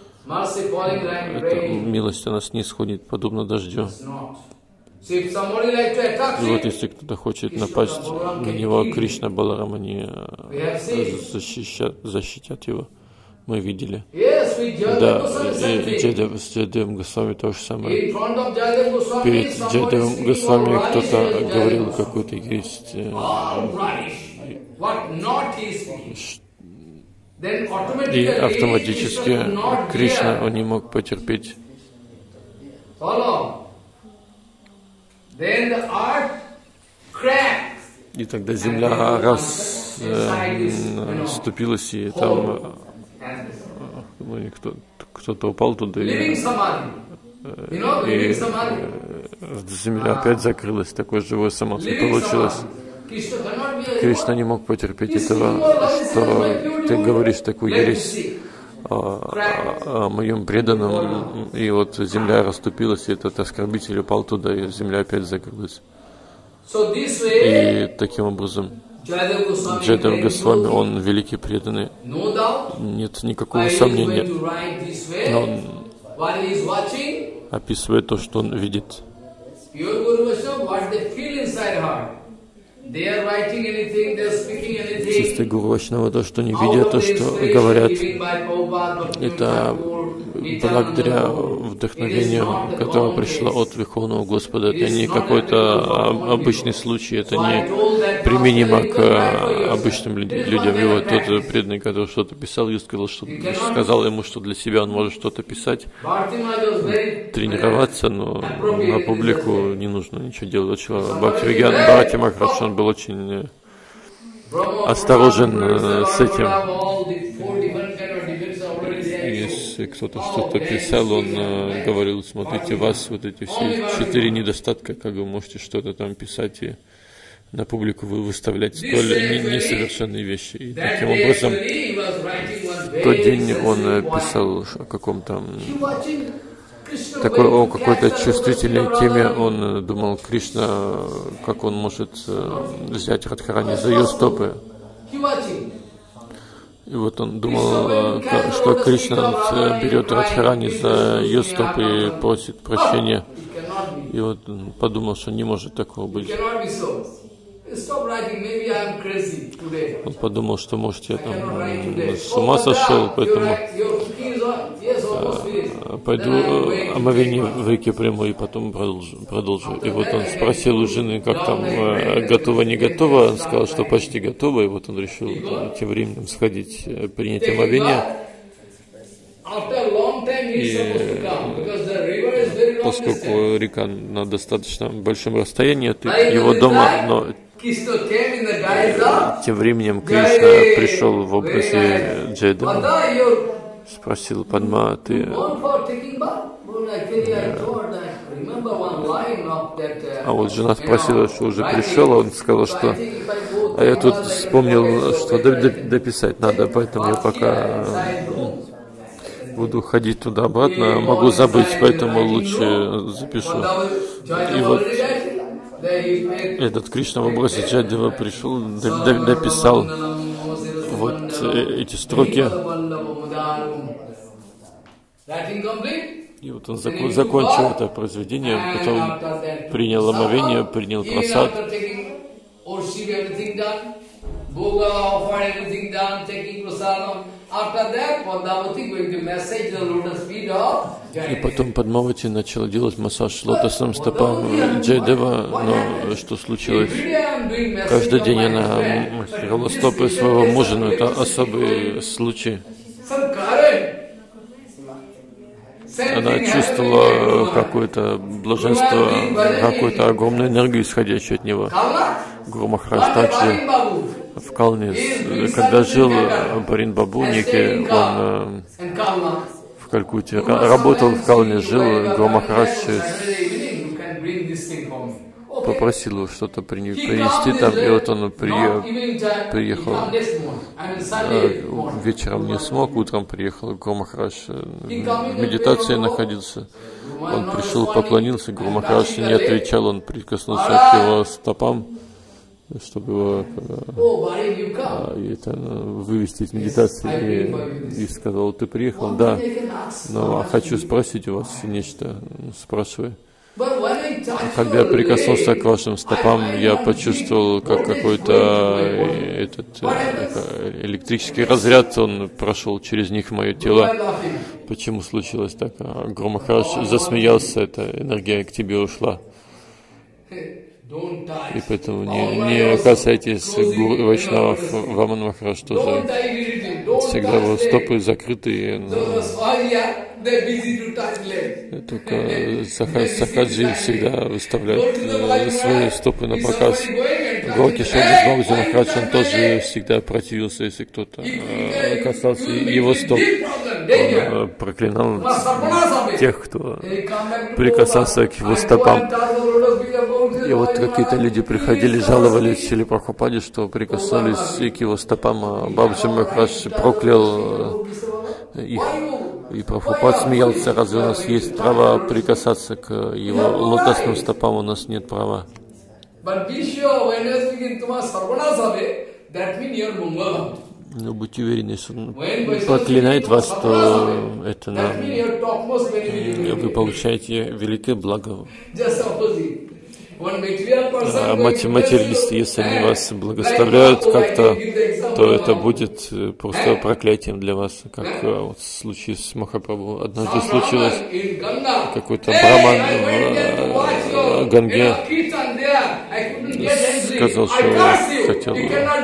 Эта милость, она снисходит, подобно дождю. И вот если кто-то хочет напасть на него, Кришна, Баларам, они защищат, защитят его. Мы видели. Да, и Джайадев, с Джайадевом Госвами то же самое. Перед Джайадевом Госвами кто-то говорил какую-то есть и автоматически Кришна, он не мог потерпеть. И тогда земля расступилась, и там ну, кто, кто-то упал туда, и, и земля опять закрылась, такое живое самадхи получилось. Кришна не мог потерпеть этого, что ты говоришь такую ересь о, о моем преданном, и вот земля расступилась, и этот оскорбитель упал туда, и земля опять закрылась. И таким образом Джайадев Госвами, он великий преданный, нет никакого сомнения, но он описывает то, что он видит. Чистые Гуру Вайшнава, то, что не видят, то, что говорят, это благодаря вдохновению, которое пришло от Верховного Господа. Это не какой-то обычный случай, это не применимо к обычным людям. И вот тот преданный, который что-то писал, и сказал, что, сказал ему, что для себя он может что-то писать, тренироваться, но на публику не нужно ничего делать. Бхактивигьян Бхарати Махарадж, он был очень осторожен с этим. Если кто-то что-то писал, он говорил: смотрите, у вас вот эти все четыре недостатка, как вы можете что-то там писать и на публику вы выставлять столь несовершенные вещи. И таким образом, в тот день он писал о каком-то такой, о какой-то чувствительной теме. Он думал, Кришна, как он может взять Радхарани за ее стопы. И вот он думал, что Кришна берет Радхарани за ее стопы и просит прощения. И вот он подумал, что не может такого быть. Он подумал, что, может, я там с ума сошел, поэтому пойду омовение в реке приму и потом продолжу, продолжу. И вот он спросил у жены, как там, готово, не готово. Он сказал, что почти готово, и вот он решил тем временем сходить, принять омовение. И поскольку река на достаточно большом расстоянии от его дома, но тем временем Кришна пришел в образе Джайадева, спросил: Падма, ты... А вот жена спросила, что уже пришел, а он сказал, что... А я тут вспомнил, что дописать надо, поэтому я пока буду ходить туда-обратно, могу забыть, поэтому лучше запишу. И вот этот Кришна в образе Джайадева пришел, дописал вот эти строки. И вот он закончил это произведение, потом принял омовение, принял прасад. И потом Падмавати начала делать массаж лотосным стопам Джайадева, но что случилось? Каждый день она массировала стопы своего мужа, но это особый случай. Она чувствовала какое-то блаженство, какую-то огромную энергию, исходящую от него. Гуру Махарадж также в Калне, когда жил Барин Бабу некий, он в Калькутте работал в Калне, жил, Гуру Махарадж попросил его что-то принести там, и вот он приехал, вечером не смог, утром приехал, Гуру Махарадж в медитации находился, он пришел, поклонился, Гуру Махарадж не отвечал, он прикоснулся к его стопам, чтобы его а, это, вывести из медитации, и, и сказал: ты приехал? Да, но хочу спросить у вас нечто, спрашиваю. Когда я прикоснулся к вашим стопам, я почувствовал, как какой-то этот электрический разряд, он прошел через них в мое тело. Почему случилось так? А Гуру Махарадж засмеялся, эта энергия к тебе ушла. И поэтому не, не касайтесь гуру Вайшнавов. Ваман Махарадж тоже всегда его стопы закрыты. Только сахаджи всегда выставляют свои стопы на показ. Галки Шабдас Бабаджи Махарадж, он тоже всегда противился, если кто-то касался его стоп. Он проклинал тех, кто прикасался к его стопам. И вот какие-то люди приходили, жаловались Шриле Прабхупаде, что прикоснулись к его стопам, а Бабаджи Махарадж проклял их. И Прабхупад смеялся: разве у нас есть право прикасаться к его лотосным стопам? У нас нет права. Но будьте уверены, что он проклинает вас, что это нам, вы получаете великое благо. А материалисты, если они вас благословляют как-то, то это будет просто проклятием для вас, как вот в случае с Махапрабху. Однажды случилось, какой-то браман в Ганге сказал, что хотел,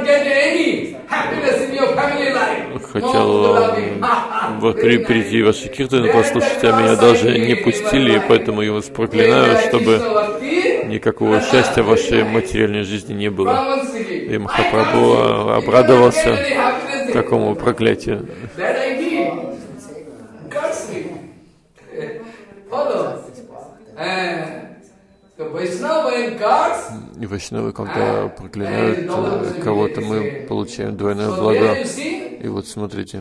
хотел вот прийти в ваши киртаны послушать, а меня даже не пустили, и поэтому я вас проклинаю, чтобы никакого счастья в вашей материальной жизни не было. И Махапрабху обрадовался такому проклятию. И вайшнавы, когда проклинают кого-то, мы получаем двойное благо. И вот смотрите.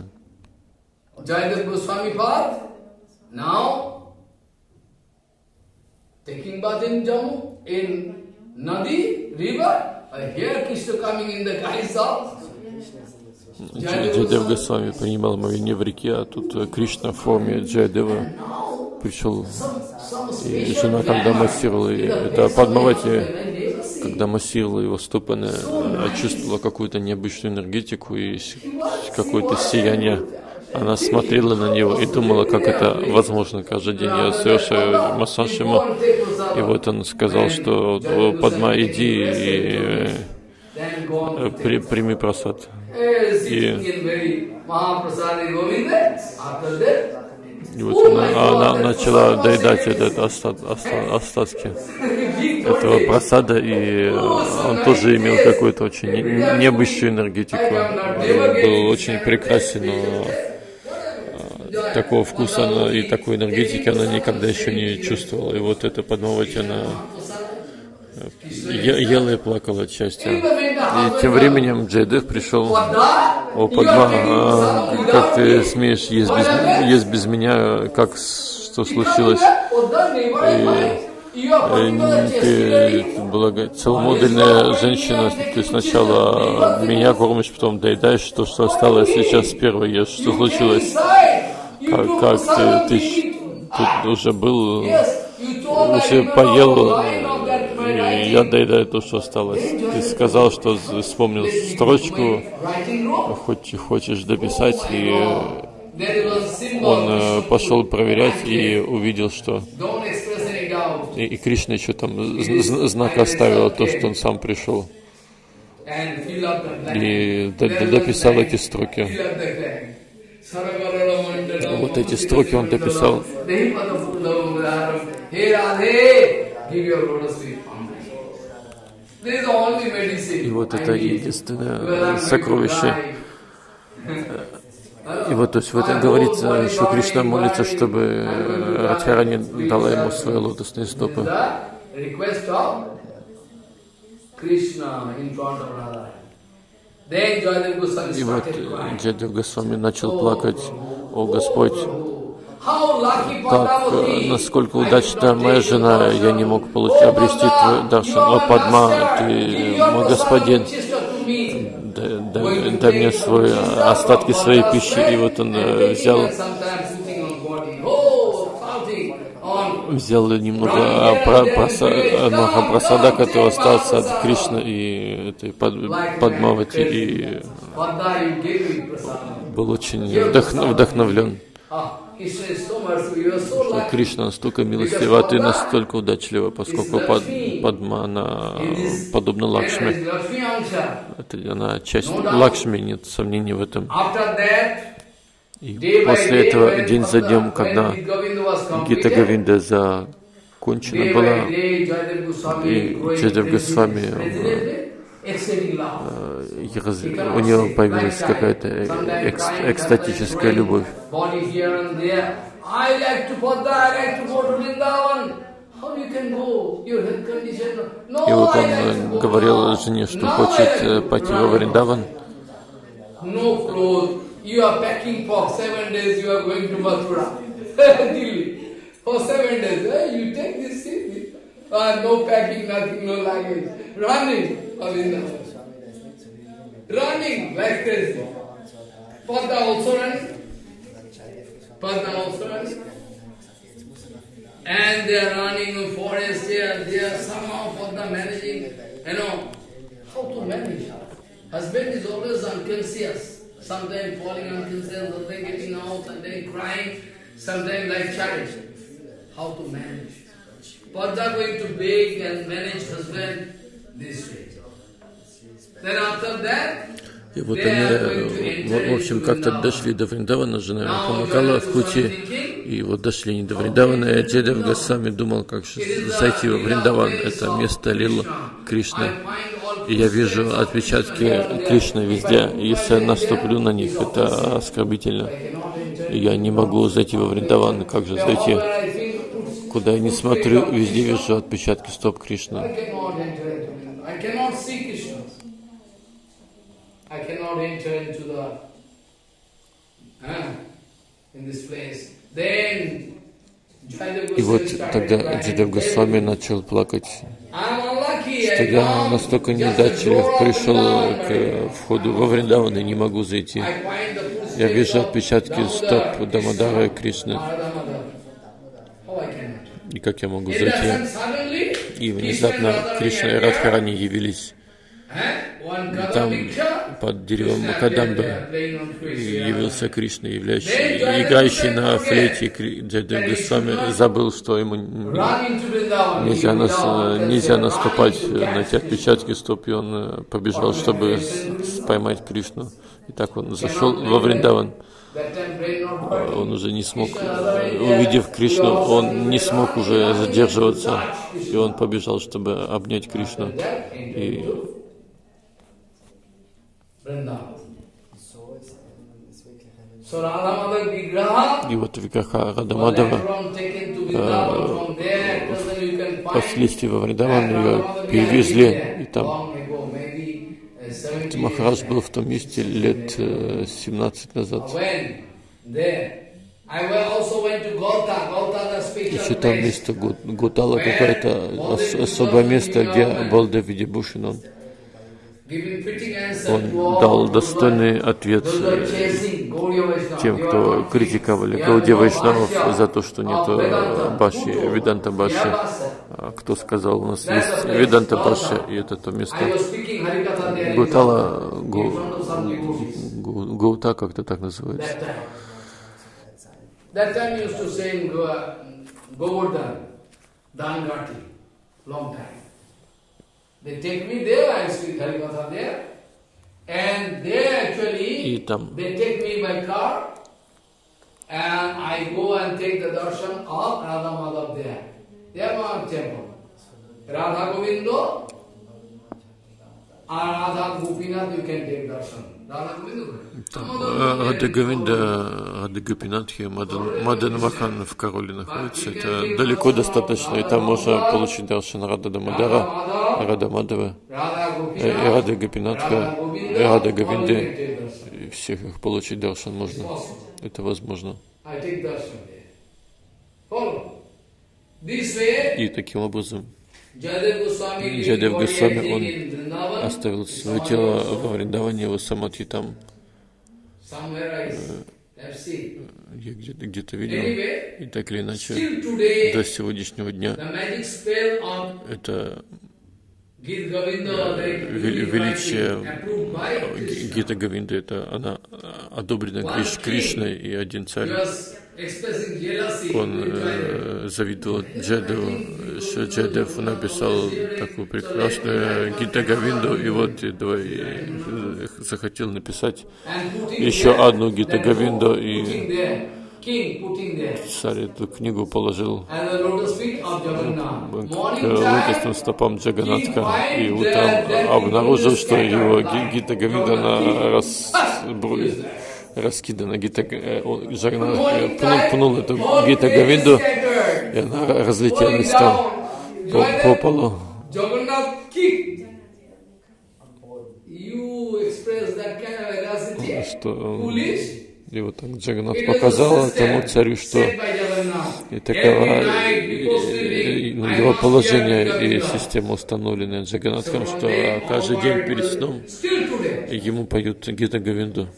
Taking bath in Jammu, in Nadi, river, I hear Krishna coming in the guise of Джайадев Госвами принимал омовение в реке, а тут Кришна в форме Джайадева пришел. И жена, когда массировала, это Падмавати, когда массировала его стопы, она чувствовала какую-то необычную энергетику и какое-то сияние. Она смотрела на него и думала, как это возможно. Каждый день я совершаю массаж ему. И вот он сказал, что Падма, иди и при, прими прасад. И, и вот она, она начала доедать этот остат, остат, остатки этого прасада, и он тоже имел какую-то очень необычную энергетику. Он был очень прекрасен, но такого вкуса и такой энергетики она никогда еще не чувствовала. И вот это Падмавати, она ела и плакала от счастья. И тем временем Джайадев пришел: о, Падма, а, как ты смеешь есть без, есть без меня, как, что случилось? И, и ты благо... целомудренная женщина, ты сначала меня кормишь, потом доедаешь то, что осталось, сейчас первое ешь. Что случилось? Как, как ты, ты тут уже был, уже поел, и я доедаю то, что осталось. Ты сказал, что вспомнил строчку, хоть хочешь дописать, и он пошел проверять и увидел, что и, и Кришна еще там знак оставил, то, что он сам пришел, и дописал эти строки. Вот эти строки он дописал. И вот это единственное сокровище. И вот, то есть в этом говорится, что Кришна молится, чтобы Радхарани дала ему свои лотосные стопы. И вот Джайадев Госвами начал плакать: «О Господь, как, насколько удачна моя жена, я не мог получить, обрести твой даршан. О Падма, ты мой господин, дай, дай, дай мне свои остатки своей пищи». И вот он взял, взял немного Махапрасада, который остался от Кришны и этой Падмавати, и был очень вдохновлен. Что Кришна настолько милостива, ты настолько удачлива, поскольку Пад, Падма, она подобна Лакшми. Это, она часть Лакшми, нет сомнений в этом. И после этого, день за днем, когда Гита Говинда закончена была, и Джайадев Госвами, у него появилась какая-то экс экстатическая любовь. И вот он говорил жене, что хочет пойти во Вриндаван. Running like crazy. Padma also running. Padma also running. And they are running in the forest, they are, they are somehow Padma managing, you know, how to manage. Husband is always unconscious, sometimes falling unconscious, sometimes getting out, sometimes crying, sometimes like child. How to manage. Padma going to beg and manage husband this way. Then after that, и вот они, в общем, как-то дошли до Вриндавана, жена ему помогала в пути, и вот дошли не до Вриндавана, и Джайадев Госвами думал, как же зайти во Вриндаван, это место Лилы Кришны. И я вижу отпечатки Кришны везде, и если я наступлю на них, это оскорбительно. И я не могу зайти во Вриндаван, как же зайти? Куда я не смотрю, везде вижу отпечатки стоп Кришны. I cannot enter into the uh, in this place. Then И вот тогда Джайадев Госвами начал плакать, что я настолько неудачлив, пришел к входу во Вриндаван и не могу зайти. Я вижу отпечатки стоп Дамодара и Кришны. И как я могу зайти? И внезапно Кришна и Радхарани явились. И там под деревом Макадамбы явился Кришна, являющий, играющий на флейте. Джайадев Госвами забыл, что ему нельзя, нас, нельзя наступать на эти отпечатки стоп, и он побежал, чтобы поймать Кришну. И так он зашел во Вриндаван. Он уже не смог, увидев Кришну, он не смог уже задерживаться, и он побежал, чтобы обнять Кришну. И И вот Виграха Радамадава э, впоследствии во Вриндаван ее перевезли, и там Махарадж был в том месте лет э, семнадцать назад. Еще там место Готала, какое-то особое место, где Балдев Видибушин, он Он дал достойный ответ тем, кто критиковали Гаудия Вайшнавов за то, что нет Баши, Веданта Баши. Кто сказал, у нас есть Веданта Баши, и это то место. Гутала, Гаута как-то так называется. They take me there, I speak Harikatha there, and they actually, they take me by car, and I go and take the darshan of Radha Madhav there. They are my temple. Radha Govindo Рада Говинда, Рада Гопинатхи, Мадан, Мадан Махан в Кароле находится. Это далеко достаточно, и там можно получить даршан Рада Дамодара, Рада Мадава, и Рада Гопинатха, и Рада Говинды. И всех их получить даршан можно. Это возможно. И таким образом Джайадев Госвами, он оставил свое тело во Вриндаване, его самадхи там. Я где-то где-то видел. И так или иначе, до сегодняшнего дня это величие Гита Говинды, это она одобрена Криш, Кришной, и один царь, он э, завидовал Джайадеву, что Джайадев написал такую прекрасную Гита Говинду, и вот и, давай, и, захотел написать еще одну Гита Говинду, и царь эту книгу положил к лотосным стопам Джаганатха, и утром обнаружил, что его Гита Говинда она рас... раскидана. Гита Джаганатх пнул, пнул эту Гита Говинду, и она разлетелась там по, по полу. Что и вот так Джаганатх показал тому царю, что и такова и, и, ну, его положение и система, установленная Джаганатхом, что каждый день перед сном ему поют Гита Говинду.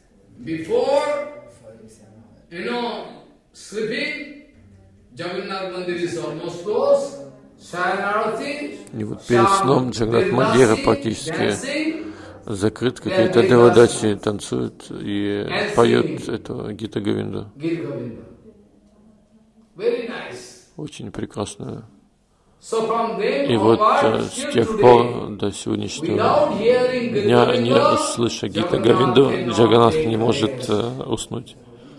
И вот перед сном Джаганнат Мандира практически закрыт, какие-то девадачи танцуют и поют эту Гита Говинду. Очень прекрасную. И вот с тех пор до сегодняшнего дня, не слыша Гита Говинду, Джаганнат не может уснуть.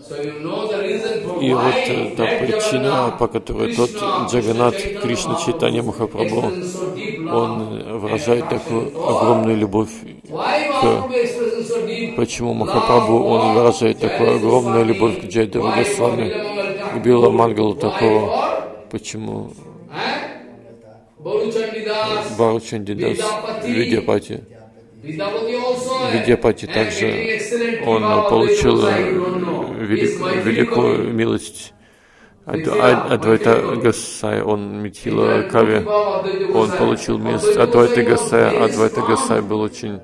И вот та причина, по которой тот Джаганнат Кришна Чайтанья Махапрабху, он выражает такую огромную любовь к... Почему Махапрабху, он выражает такую огромную любовь к Джайадеву Госвами, к Била Мангалу такого? Почему Баручандидас, Видьяпати? Видьяпати также, он получил велик, великую милость. Адвайта Гасая, он Митхила Кави, он получил милость Адвайта Гасая. Адвайта Гасая был очень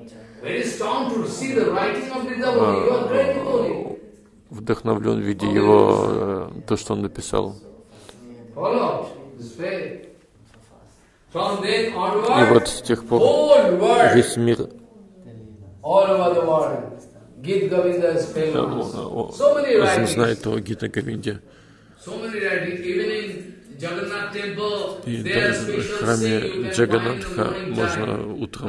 вдохновлен, видя его, то, что он написал. И вот с тех пор весь мир он знает о Гита Говинде. И даже в храме Джаганнатха можно утром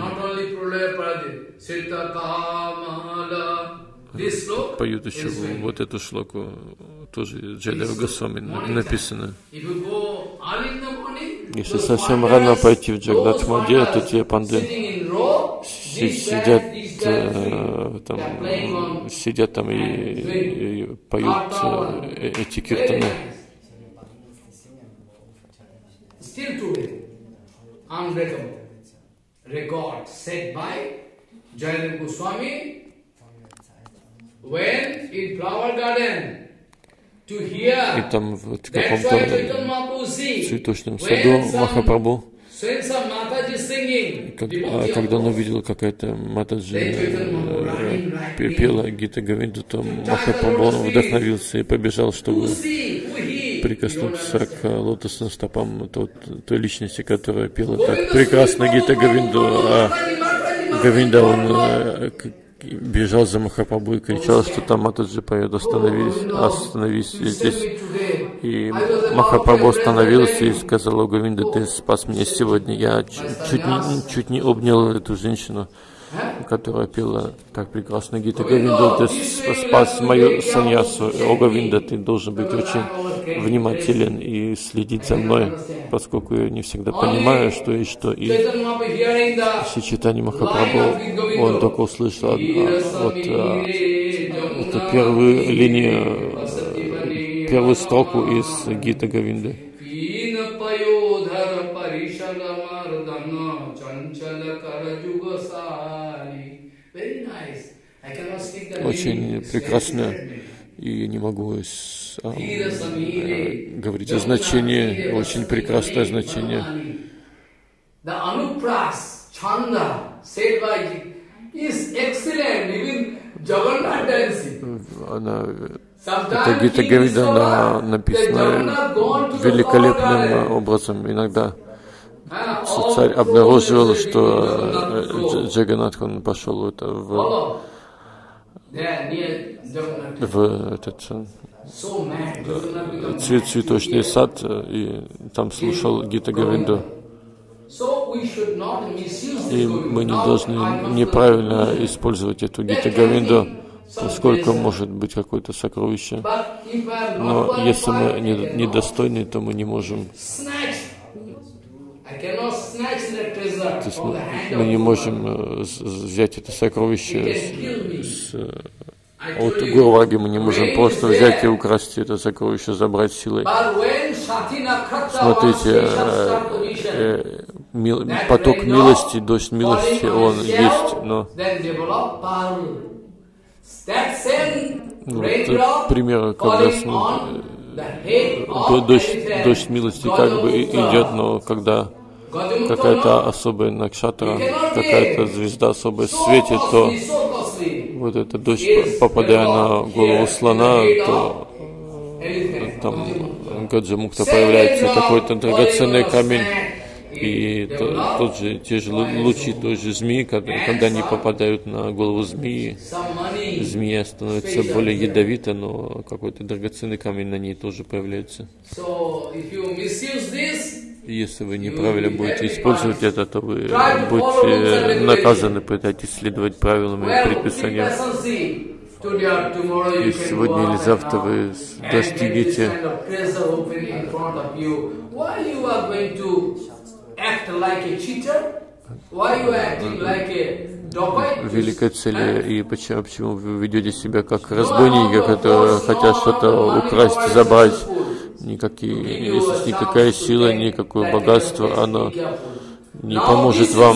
поют еще вот эту шлоку, тоже Джайадева Госвами написано. Если совсем рано пойти в Джаганнат Мандир, то те панды сидят, э, там, сидят там и, и поют э, эти киртаны. И там в каком-то цветочном саду Махапрабху, когда он увидел, какая-то Матаджи э, пела Гита Говинду, то Махапрабху вдохновился и побежал, чтобы прикоснуться к лотосным стопам той, той личности, которая пела так прекрасно Гита Говинду. А Говинда, он бежал за Махапрабху и кричал, что там Матаджи поет, остановись, остановись здесь. И Махапрабху остановился и сказал: Говинда, ты спас меня сегодня. Я чуть не, чуть не обнял эту женщину, которая пела так прекрасно Гита Говинду. Ты спас мою саньясу. О, Говинда, ты должен быть очень внимателен и следить за мной, поскольку я не всегда понимаю, что и что. И Шри Чайтанья Махапрабху, он только услышал от, от, эту первую линию, первую строку из Гита Говинды. Очень прекрасно, и я не могу с, а, э, говорить о значении, очень прекрасное значение. Она, эта Гита Говинда, она написана великолепным образом. Иногда царь обнаруживал, что Джаганнатх, он пошел это в, в этот цвет, цветочный сад и там слушал Гита Говинду. И мы не должны неправильно использовать эту Гита Говинду, поскольку может быть какое-то сокровище. Но если мы недостойны, то мы не можем. То есть мы, мы не можем взять это сокровище с, с, от Гуру-варги, мы не можем просто взять и украсть это сокровище, забрать силой. Смотрите, э, э, мил, поток милости, дождь милости, он есть, но вот, пример, когда смотрим, дождь, дождь милости как бы идет, но когда какая-то особая накшатра, какая-то звезда особая светит, то вот этот дождь, попадая на голову слона, то там Гаджа-мукта появляется какой-то драгоценный камень, и то, тот же, те же лучи той же змеи, когда, когда они попадают на голову змеи, змея становится более ядовита, но какой-то драгоценный камень на ней тоже появляется. Если вы неправильно будете использовать это, то вы будете наказаны, пытайтесь следовать правилам и предписаниям. И сегодня или завтра вы достигнете великой цели, и почему, почему вы ведете себя как разбойники, которые хотят что-то украсть, забрать. Никакие, если никакая сила, никакое богатство, оно не поможет вам.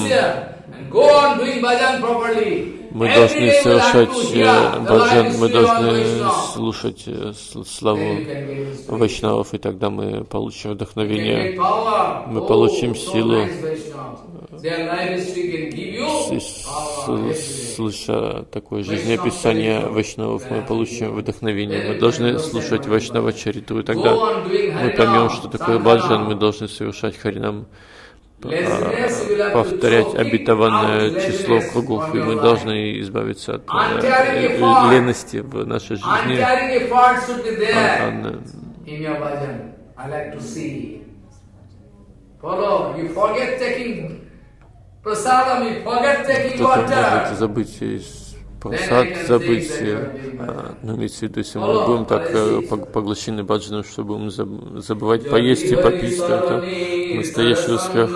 Мы должны совершать баджан, мы должны слушать славу вайшнавов, и тогда мы получим вдохновение, мы получим силу. Слыша такое жизнеописание вайшнавов, мы получим вдохновение. Мы должны слушать Вайшнава-чариту, и тогда мы поймем, что такое баджан, мы должны совершать харинам, повторять обетованное число кругов, и мы должны избавиться от э, лености в нашей жизни. А, кто-то может забыть просад, забыть, а, ну, имеется в виду, если мы будем так поглощены баджаном, что будем забывать поесть и попить, то это настоящий успех.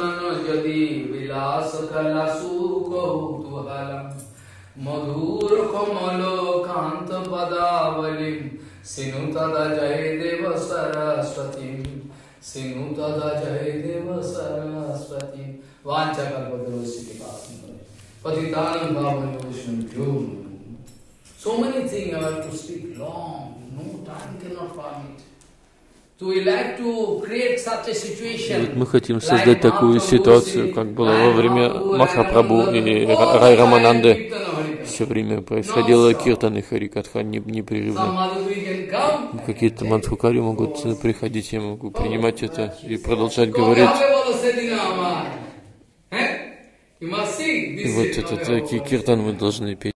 So many things I have to speak long, no time cannot permit. Мы хотим создать такую ситуацию, как было во время Махапрабху и Рай Рамананды. Все время происходило киртан и харикатха непрерывно. Какие-то мадхукари могут приходить, я могу принимать это и продолжать говорить. И вот этот киртан мы должны петь.